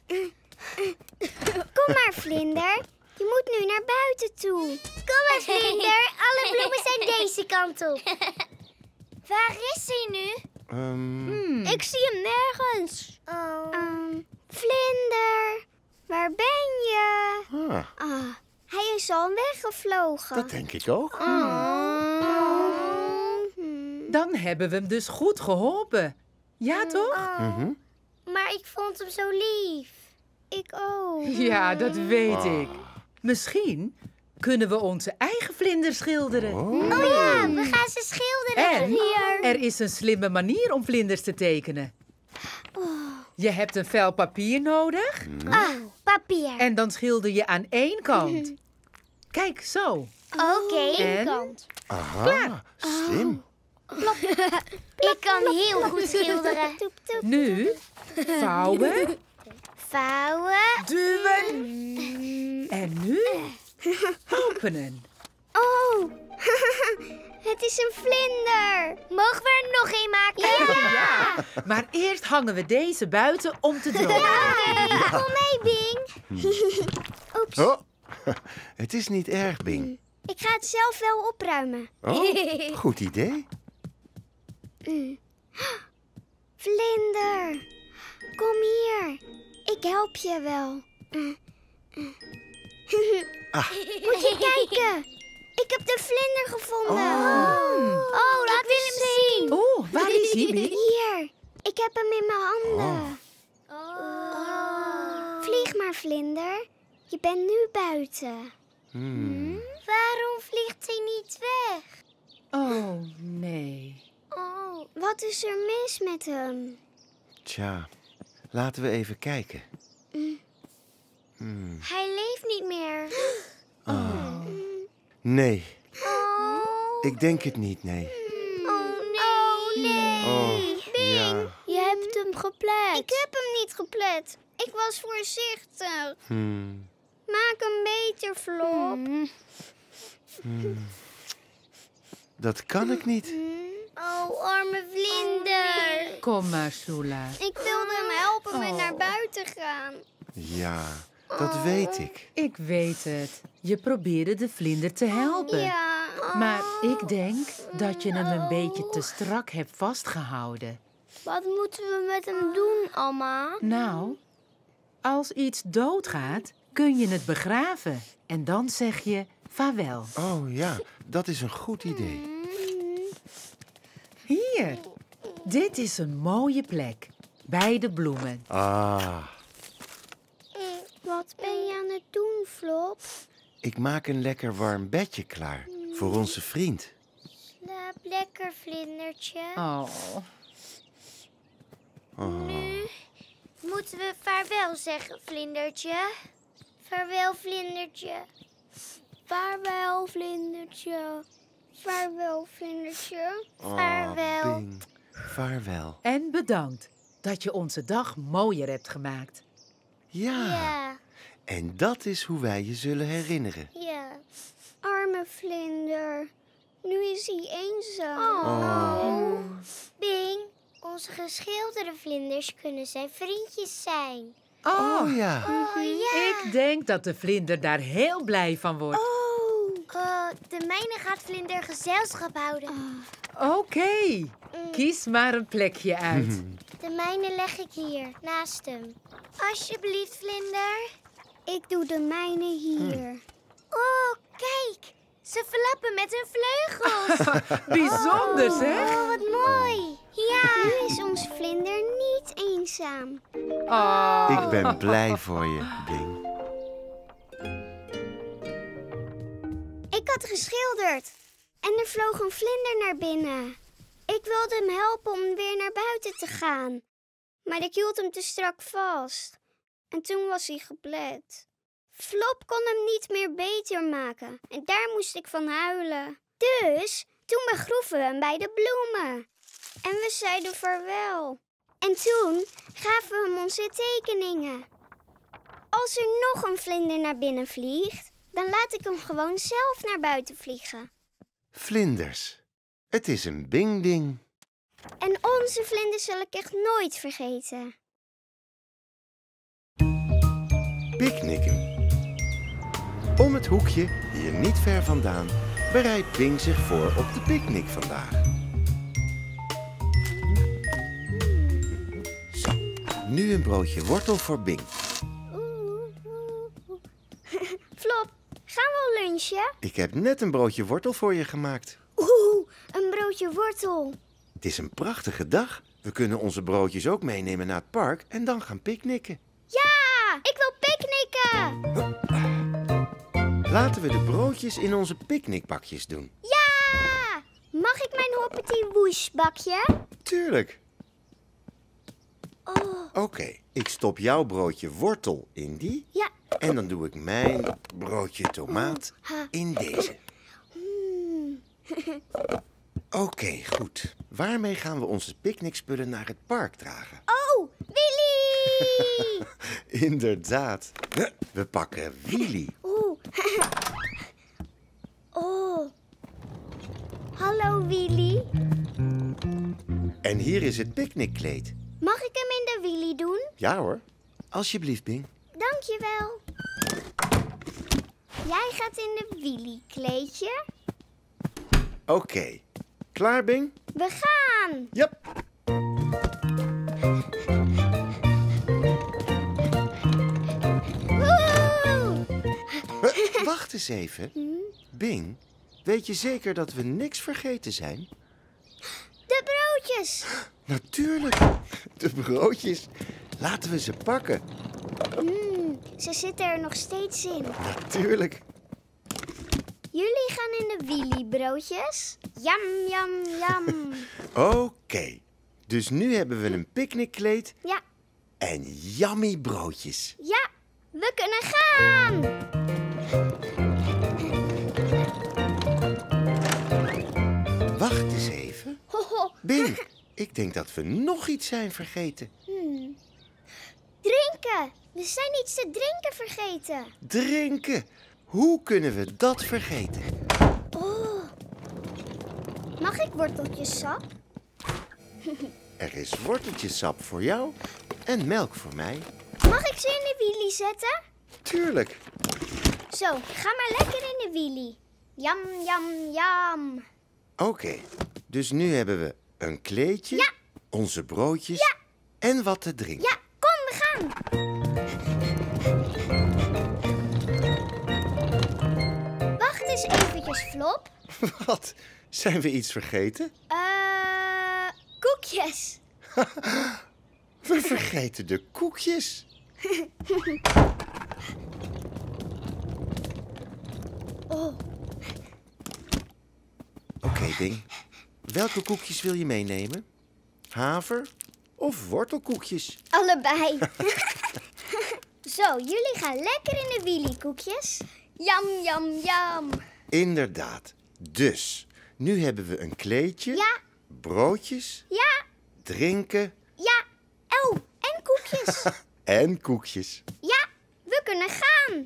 Kom maar, vlinder. Je moet nu naar buiten toe. Kom maar, vlinder. Alle bloemen zijn deze kant op. Waar is hij nu? Ehm, Ik zie hem nergens. Oh. Ehm, vlinder, waar ben je? ah, Ah, hij is al weggevlogen. dat denk ik ook. Hmm. Dan hebben we hem dus goed geholpen. Ja, toch? Mhm. Maar ik vond hem zo lief. Ik ook. Ja, dat weet ik. Misschien kunnen we onze eigen vlinder schilderen. Oh. Ja, we gaan ze schilderen. En er is een slimme manier om vlinders te tekenen. Je hebt een vel papier nodig Ah, papier. en dan schilder je aan één kant. Kijk, zo. Oké. En? Aha, slim. Ik kan heel goed schilderen. Toep, toep. Nu vouwen, Vouwen. duwen en nu openen. Oh, het is een vlinder. Mogen we er nog een maken? Ja, maar eerst hangen we deze buiten om te drogen. Kom mee, Bing. Oeps, Oh, het is niet erg, Bing. ik ga het zelf wel opruimen. Oh, goed idee. Vlinder, kom hier. Ik help je wel. Ah. Moet je kijken. Ik heb de vlinder gevonden. Oh, laat wil hem zien. Oeh, waar is hij, Bing? Hier, ik heb hem in mijn handen. Oh. Vlieg maar, vlinder. Je bent nu buiten. Hmm. Waarom vliegt hij niet weg? Oh, nee. Oh. Wat is er mis met hem? Tja, laten we even kijken. Hmm. Hij leeft niet meer. Nee, Oh. ik denk het niet, nee. Oh, nee. nee. Oh, ja. Je hebt hem geplet. Ik heb hem niet geplet. Ik was voorzichtig. Hmm. Maak hem beter, Flop. Dat kan ik niet. Oh, arme vlinder. Kom maar, Sula. Ik wilde hem helpen met Oh. naar buiten gaan. Ja, dat weet ik. Ik weet het. Je probeerde de vlinder te helpen. Ja. Maar ik denk dat je hem een beetje te strak hebt vastgehouden. Wat moeten we met hem doen, Amma? Nou, als iets doodgaat, kun je het begraven. En dan zeg je vaarwel. Oh ja, dat is een goed idee. Hier, dit is een mooie plek. Bij de bloemen. Ah, Wat ben je aan het doen, Flop? ik maak een lekker warm bedje klaar voor onze vriend. Slaap lekker, vlindertje. Oh, Oh. Moeten we vaarwel zeggen, vlindertje? Vaarwel, vlindertje. Vaarwel, vlindertje. Vaarwel, vlindertje. Vaarwel. Oh, Bing, vaarwel. en bedankt dat je onze dag mooier hebt gemaakt. Ja, Ja, en dat is hoe wij je zullen herinneren. ja. Arme vlinder. Nu is hij eenzaam. Oh. Bing, onze geschilderde vlinders kunnen zijn vriendjes zijn. Oh, Oh ja. Oh ja. ik denk dat de vlinder daar heel blij van wordt. Oh, de mijne gaat vlinder gezelschap houden. Oké, kies maar een plekje uit. De mijne leg ik hier, naast hem. Alsjeblieft, vlinder. Ik doe de mijne hier. Oh, kijk. Ze flappen met hun vleugels. Bijzonder, zeg. Oh, wat mooi. mooi. Ja, nu is onze vlinder niet eenzaam. Oh. Ik ben blij voor je, Bing. Ik had geschilderd en er vloog een vlinder naar binnen. Ik wilde hem helpen om weer naar buiten te gaan. Maar ik hield hem te strak vast. En toen was hij geplet. Flop kon hem niet meer beter maken. En daar moest ik van huilen. Dus toen begroeven we hem bij de bloemen. En we zeiden vaarwel. En toen gaven we hem onze tekeningen. Als er nog een vlinder naar binnen vliegt, dan laat ik hem gewoon zelf naar buiten vliegen. Vlinders. Het is een Bing-ding. En onze vlinders zal ik echt nooit vergeten. Picknicken. Om het hoekje, hier niet ver vandaan, bereidt Bing zich voor op de picknick vandaag. Zo, nu een broodje wortel voor Bing. Flop, gaan we al lunchen? Ik heb net een broodje wortel voor je gemaakt. Oeh, een broodje wortel. Het is een prachtige dag. We kunnen onze broodjes ook meenemen naar het park en dan gaan picknicken. Ja, ik wil picknicken. Laten we de broodjes in onze picknickbakjes doen. Ja, mag ik mijn hoppety woesh bakje? Tuurlijk. Oh, Oké, okay, ik stop jouw broodje wortel in die. ja. En dan doe ik mijn broodje tomaat in deze. Hmm. Oké, okay, goed. Waarmee gaan we onze picknickspullen naar het park dragen? Oh, Willy! Inderdaad. We pakken Willy. Oeh. Oh. Hallo, Willy. En hier is het picknickkleed. Mag ik hem in de Willy doen? Ja hoor. Alsjeblieft, Bing. Dankjewel. Jij gaat in de Willy kleedje. Oké. Okay. Klaar, Bing? We gaan. Yep. Woe! Uh, wacht eens even. Hm? Bing, weet je zeker dat we niks vergeten zijn? De broodjes. Natuurlijk. De broodjes. Laten we ze pakken. Mm, ze zitten er nog steeds in. Natuurlijk. Jullie gaan in de Willy broodjes. Jam, jam, jam. Oké. Okay. Dus nu hebben we een picknickkleed Ja, en yummy broodjes. ja, we kunnen gaan. Wacht eens even. Hoho. Bing, ik denk dat we nog iets zijn vergeten. Hmm. Drinken. We zijn iets te drinken vergeten. Drinken. Hoe kunnen we dat vergeten? Oh. Mag ik worteltjessap? Er is worteltjesap voor jou en melk voor mij. Mag ik ze in de Willy zetten? Tuurlijk. Zo, ga maar lekker in de Willy. Jam, jam, jam. Oké, okay. Dus nu hebben we een kleedje, Ja. onze broodjes Ja. en wat te drinken. Ja, kom, we gaan. Wacht eens eventjes, Flop. Wat? Zijn we iets vergeten? Eh, koekjes. We vergeten de koekjes. Oh, Oké, okay, Bing. Welke koekjes wil je meenemen? Haver of wortelkoekjes? allebei. Zo, jullie gaan lekker in de Willy koekjes. Jam, jam, jam. Inderdaad. Dus, nu hebben we een kleedje, Ja, broodjes, ja, drinken ja. Oh, en koekjes. en koekjes. Ja, we kunnen gaan.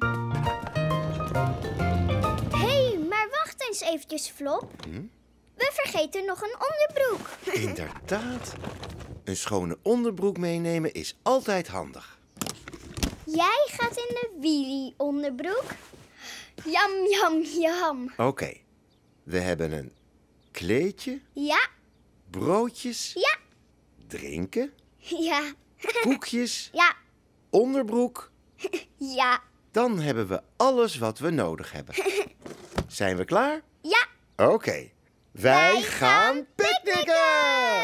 Hé, hey, maar wacht eens eventjes, Flop. Hm? We vergeten nog een onderbroek. Inderdaad. Een schone onderbroek meenemen is altijd handig. Jij gaat in de Willy onderbroek. Jam, jam, jam. Oké, okay. We hebben een kleedje, Ja, broodjes, ja, drinken, ja, koekjes, ja, onderbroek. ja, Dan hebben we alles wat we nodig hebben. Zijn we klaar? ja. Oké. Okay. Wij, Wij gaan gaan picknicken! Picknicken!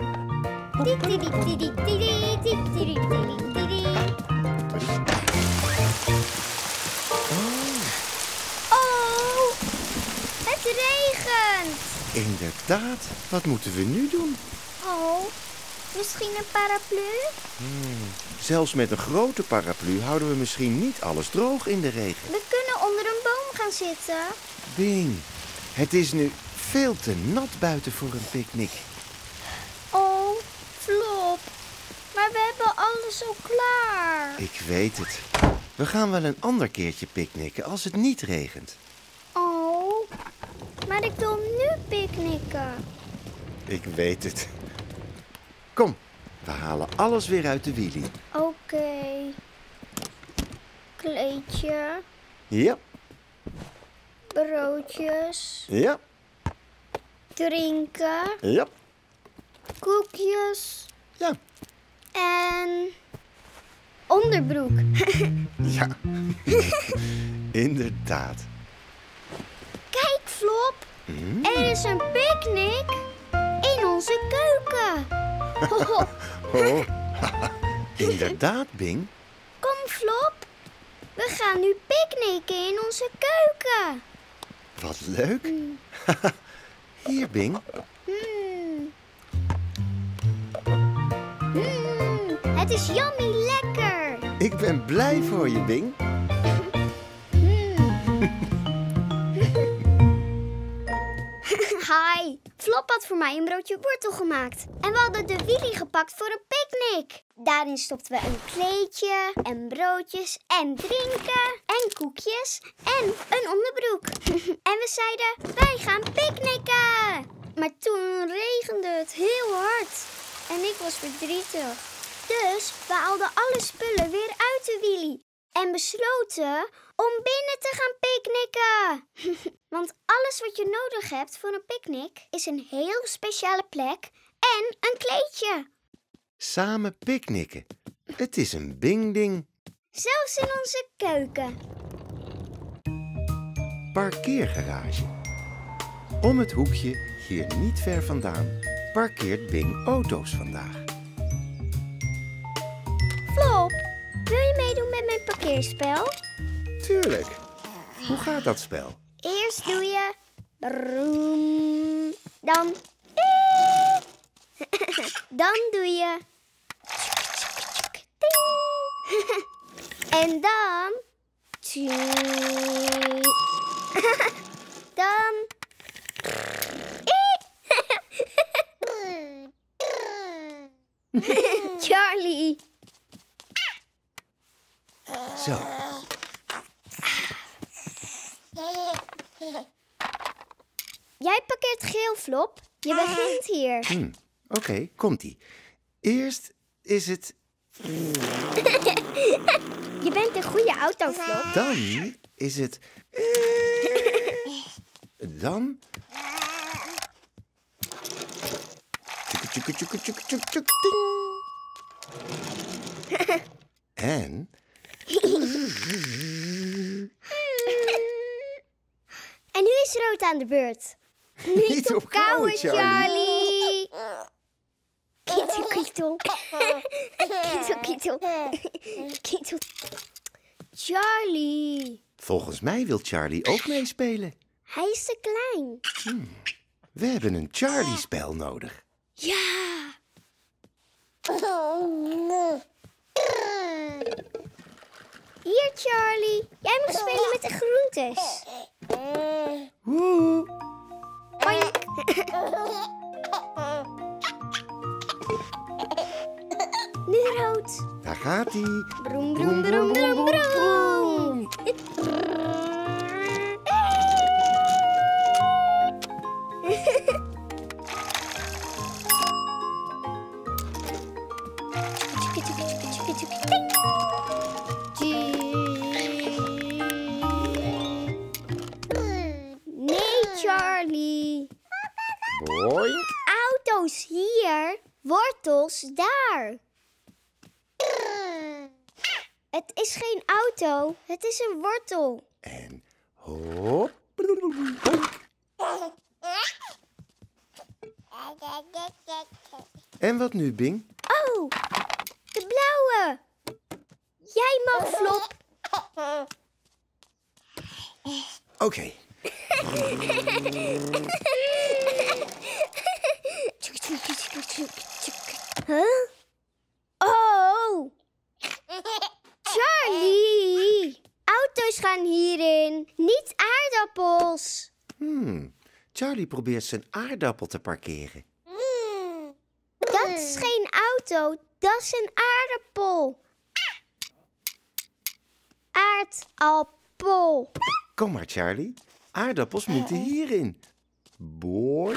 Oh, het regent. Inderdaad, wat moeten we nu doen? Oh, misschien een paraplu? Zelfs met een grote paraplu houden we misschien niet alles droog in de regen. We kunnen onder een boom gaan zitten. Bing, het is nu veel te nat buiten voor een picknick. Oh, Flop. Maar we hebben alles al klaar. Ik weet het. We gaan wel een ander keertje picknicken als het niet regent. Oh, maar ik wil nu picknicken. Ik weet het. Kom, we halen alles weer uit de wielie. Oké. Kleedje, Ja, broodjes, ja, drinken, ja, koekjes ja. en onderbroek. Ja, inderdaad. Kijk, Flop. Er is een picknick in onze keuken. Oh, inderdaad, Bing. Kom, Flop. We gaan nu picknicken in onze keuken. Wat leuk. Hier, Bing. Hmm. Hmm, het is yummy lekker. Ik ben blij voor je, Bing. Hi. Flop had voor mij een broodje wortel gemaakt. En we hadden de wielie gepakt voor een picknick. Daarin stopten we een kleedje en broodjes en drinken en koekjes en een onderbroek. En we zeiden, wij gaan picknicken. Maar toen regende het heel hard. En ik was verdrietig. Dus we haalden alle spullen weer uit de wielie. En besloten om binnen te gaan picknicken. Want alles wat je nodig hebt voor een picknick is een heel speciale plek en een kleedje. Samen picknicken. Het is een Bing-ding. Zelfs in onze keuken. Parkeergarage. Om het hoekje, hier niet ver vandaan, parkeert Bing auto's vandaag. Flop, wil je meedoen met mijn parkeerspel? Tuurlijk. Hoe gaat dat spel? Eerst doe je... broem, dan... Dan doe je... ting. En dan... Dan... Charlie. Zo. Jij parkeert geel, Flop. Je begint hier. Hm, Oké, komt-ie. Eerst is het... Je bent een goede auto, Flop. Dan is het... Dan... Tjuk, tjuk, tjuk, tjuk, tjuk, tjuk, ting. En... En nu is Rood aan de beurt. Niet opkouwen, Charlie. Kietel, kietel. Kietel, kietel. Kietel. Charlie. Volgens mij wil Charlie ook meespelen. Hij is te klein. We hebben een Charlie-spel nodig. Ja. Hier, Charlie. Jij mag spelen met de groentes. Woe! Oink. Nu Rood. Daar gaat hij. Broem, broem, broem, broem, broem. Nee, Charlie. Boing. Auto's hier, wortels daar. Het is geen auto, het is een wortel. En hop. En wat nu, Bing? Oh, de blauwe. Jij mag, Flop. Oké. Okay. Huh? Oh. Charlie. Auto's gaan hierin, niet aardappels. Hmm. Charlie probeert zijn aardappel te parkeren. Dat is geen auto, dat is een aardappel. Aardappel. Kom maar, Charlie. Aardappels moeten hierin. Boy.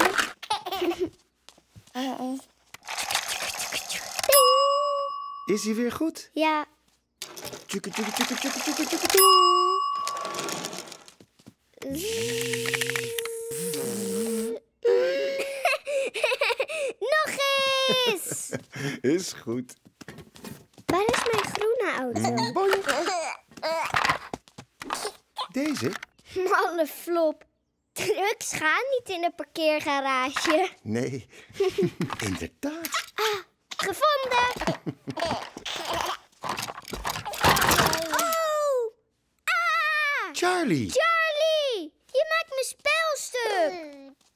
Is hij weer goed? Ja. Tjukke, tjukke, tjukke, tjukke, tjukke, tjukke, tjukke. Nog eens! Is goed. Waar is mijn groene auto? Boink. Deze? Malle Flop. Trucks gaan niet in de parkeergarage. Nee. Inderdaad. Ah, gevonden! Oh! Ah! Charlie. Charlie! Je maakt mijn spel stuk.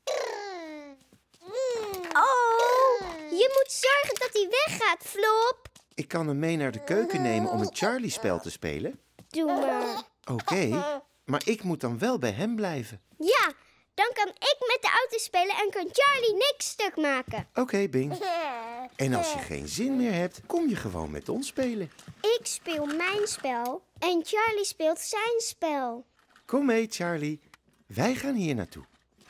Oh! Je moet zorgen dat hij weggaat, Flop. Ik kan hem mee naar de keuken nemen om een Charlie-spel te spelen. Doe maar. Oké, okay, maar ik moet dan wel bij hem blijven. Ja, dan kan ik met de auto spelen en kan Charlie niks stuk maken. Oké, okay, Bing. En als je geen zin meer hebt, kom je gewoon met ons spelen. Ik speel mijn spel en Charlie speelt zijn spel. Kom mee, Charlie. Wij gaan hier naartoe.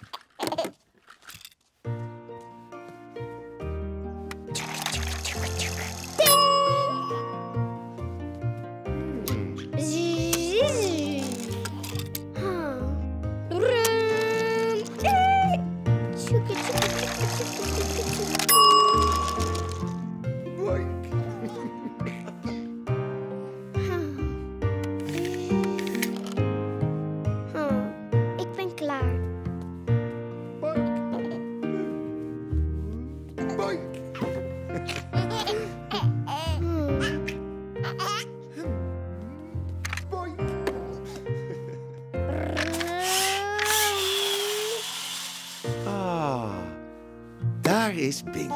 Daar is Bing.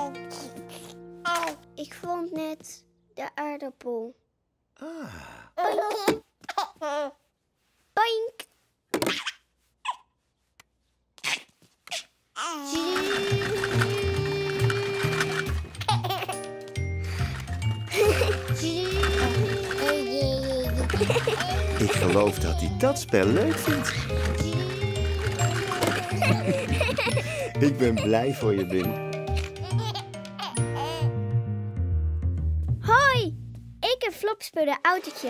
Ik vond net de aardappel. Ah. Boink. Ik geloof dat hij dat spel leuk vindt. Ik ben blij voor je, Bing. Hoi, ik en Flop speelden autootje.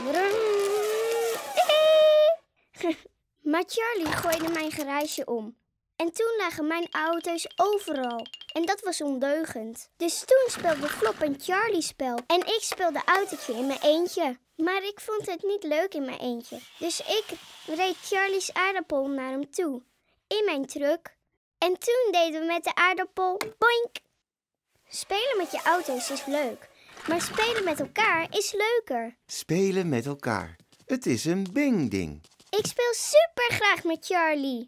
Maar Charlie gooide mijn garage om. En toen lagen mijn auto's overal. En dat was ondeugend. Dus toen speelden Flop een Charlie spel. En ik speelde autootje in mijn eentje. Maar ik vond het niet leuk in mijn eentje. Dus ik reed Charlie's aardappel naar hem toe. In mijn truck. En toen deden we met de aardappel boink. Spelen met je auto's is leuk. Maar spelen met elkaar is leuker. Spelen met elkaar. Het is een Bing-ding. Ik speel super graag met Charlie.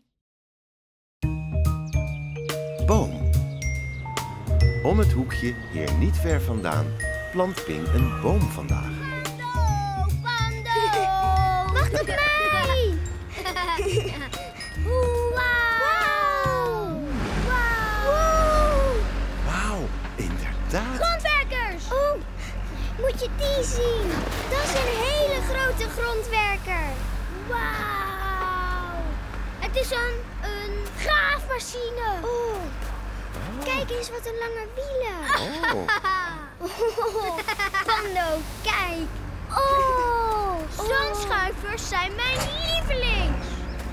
Boom. Om het hoekje, hier niet ver vandaan, plant Bing een boom vandaag. Pando, Pando! Wacht op mij! Wauw! Wauw! Wauw, inderdaad. Grondwerkers! Oh, moet je die zien? Dat is een hele grote grondwerker. Wauw! Het is een, een graafmachine. Oh. Kijk eens wat een lange wielen. Oh. Oh. Pando, kijk. Oh. Zandschuivers zijn mijn lievelings.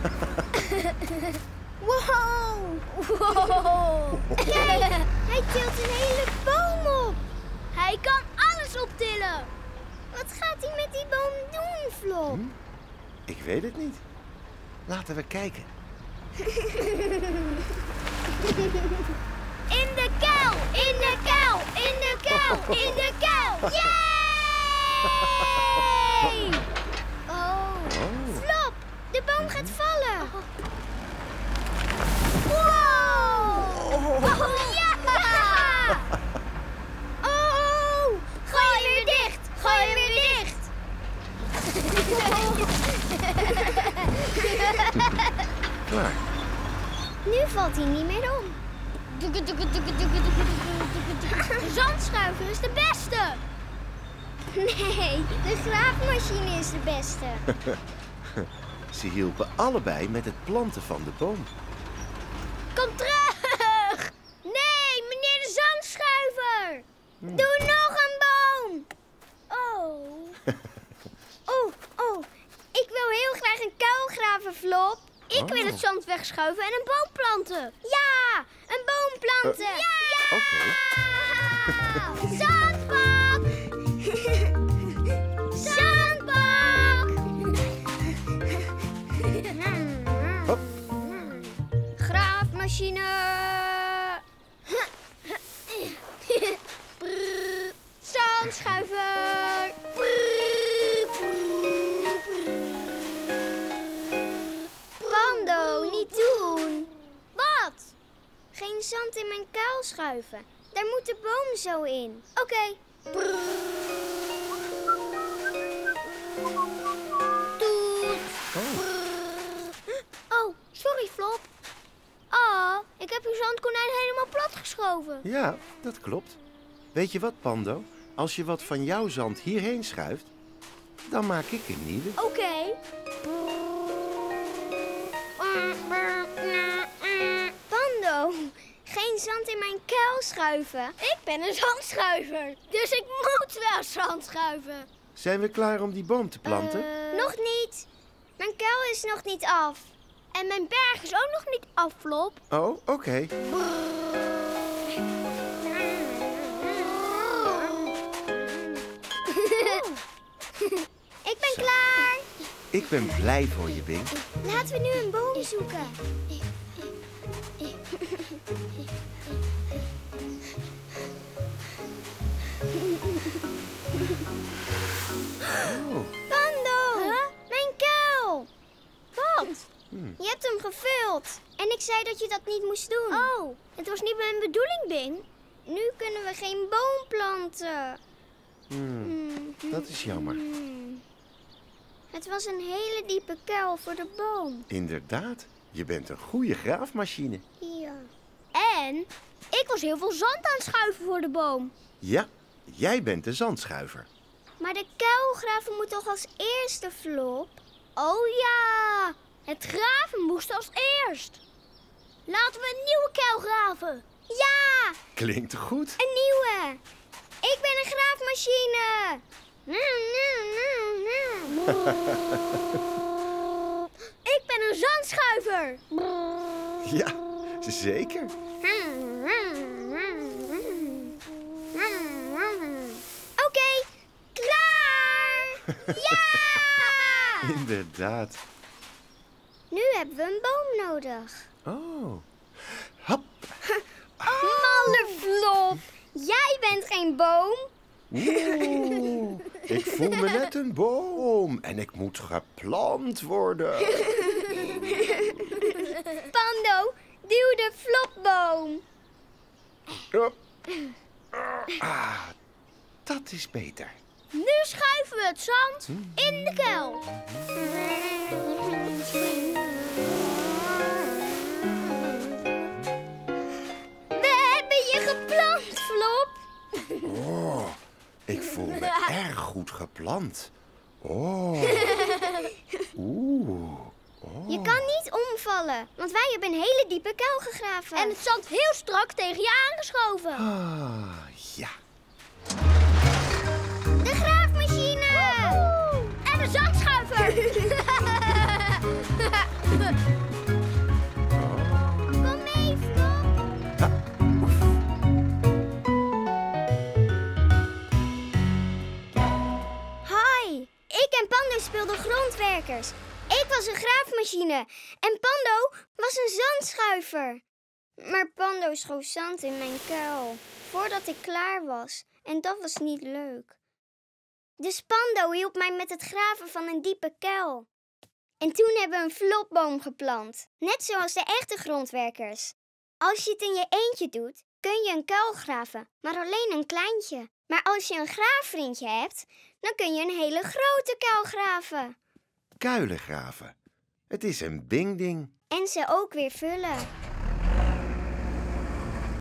Wow. Wow. Kijk, hij tilt een hele boom op. Hij kan alles optillen. Wat gaat hij met die boom doen, Flop? Hm? Ik weet het niet. Laten we kijken. In de kuil, in de kuil. In de kuil! In de kuil! Yay! Oh. Flop! De boom gaat vallen. Wow! Oh, ja! Oh! Gooi hem weer dicht! Gooi hem weer dicht! Klaar. Nu valt hij niet meer om. De zandschuiver is de beste. Nee, de graafmachine is de beste. Ze hielpen allebei met het planten van de boom. Kom terug! Nee, meneer de zandschuiver! Doe nog een boom! Oh. Oh, oh. Ik wil heel graag een kuil graven, Flop. Ik wil het zand wegschuiven en een boom planten. Ja, een boom planten. Uh, ja! Oké. Zandbak! Zandbak! Hop. Graafmachine! Zandschuiver! Pando, niet doen! Wat? Geen zand in mijn kuil schuiven. Daar moet de boom zo in. Oké. Okay. Oh. Oh, sorry Flop. Oh, ik heb uw zandkonijn helemaal plat geschoven. Ja, dat klopt. Weet je wat, Pando? Als je wat van jouw zand hierheen schuift, dan maak ik een nieuwe. Oké. Okay. Pando, geen zand in mijn kuil schuiven. Ik ben een zandschuiver, dus ik moet wel zand schuiven. Zijn we klaar om die boom te planten? Uh, nog niet. Mijn kuil is nog niet af. En mijn berg is ook nog niet af, Flop. Oh, oké. Okay. Ik ben klaar. Ik ben blij voor je, Bing. Laten we nu een boom zoeken. Oh. Pando, huh? Mijn kuil. Wat? Hmm. Je hebt hem gevuld. En ik zei dat je dat niet moest doen. Oh, het was niet mijn bedoeling, Bing. Nu kunnen we geen boom planten. Hmm. Hmm. Dat is jammer. Hmm. Het was een hele diepe kuil voor de boom. Inderdaad, je bent een goede graafmachine. Ja. En ik was heel veel zand aan het schuiven voor de boom. Ja, jij bent de zandschuiver. Maar de kuilgraven moet toch als eerste, Flop? Oh ja, het graven moest als eerst. Laten we een nieuwe kuil graven. Ja! Klinkt goed. Een nieuwe. Ik ben een graafmachine. Ik ben een zandschuiver. Ja, zeker. Oké, okay, klaar. Ja! Inderdaad. Nu hebben we een boom nodig. Oh. Hop. Malle Flop. Jij bent geen boom. Oeh, ik voel me net een boom en ik moet geplant worden. Pando, duw de Flopboom. Hop. Ah, dat is beter. Nu schuiven we het zand in de kuil. We hebben je geplant, Flop. Oh, ik voel me erg goed geplant. Oh. Oeh. Oh. Je kan niet omvallen, want wij hebben een hele diepe kuil gegraven. En het zand heel strak tegen je aangeschoven. Ah, ja. De graafmachine! Woehoe! En de zandschuiver! Kom mee, Flop. Hi, ik en Pando speelden grondwerkers. Ik was een graafmachine en Pando was een zandschuiver. Maar Pando schoof zand in mijn kuil. voordat ik klaar was. En dat was niet leuk. De spando hielp mij met het graven van een diepe kuil. En toen hebben we een vlotboom geplant. Net zoals de echte grondwerkers. Als je het in je eentje doet, kun je een kuil graven, maar alleen een kleintje. Maar als je een graafvriendje hebt, dan kun je een hele grote kuil graven. Kuilen graven. Het is een Bing-ding. En ze ook weer vullen.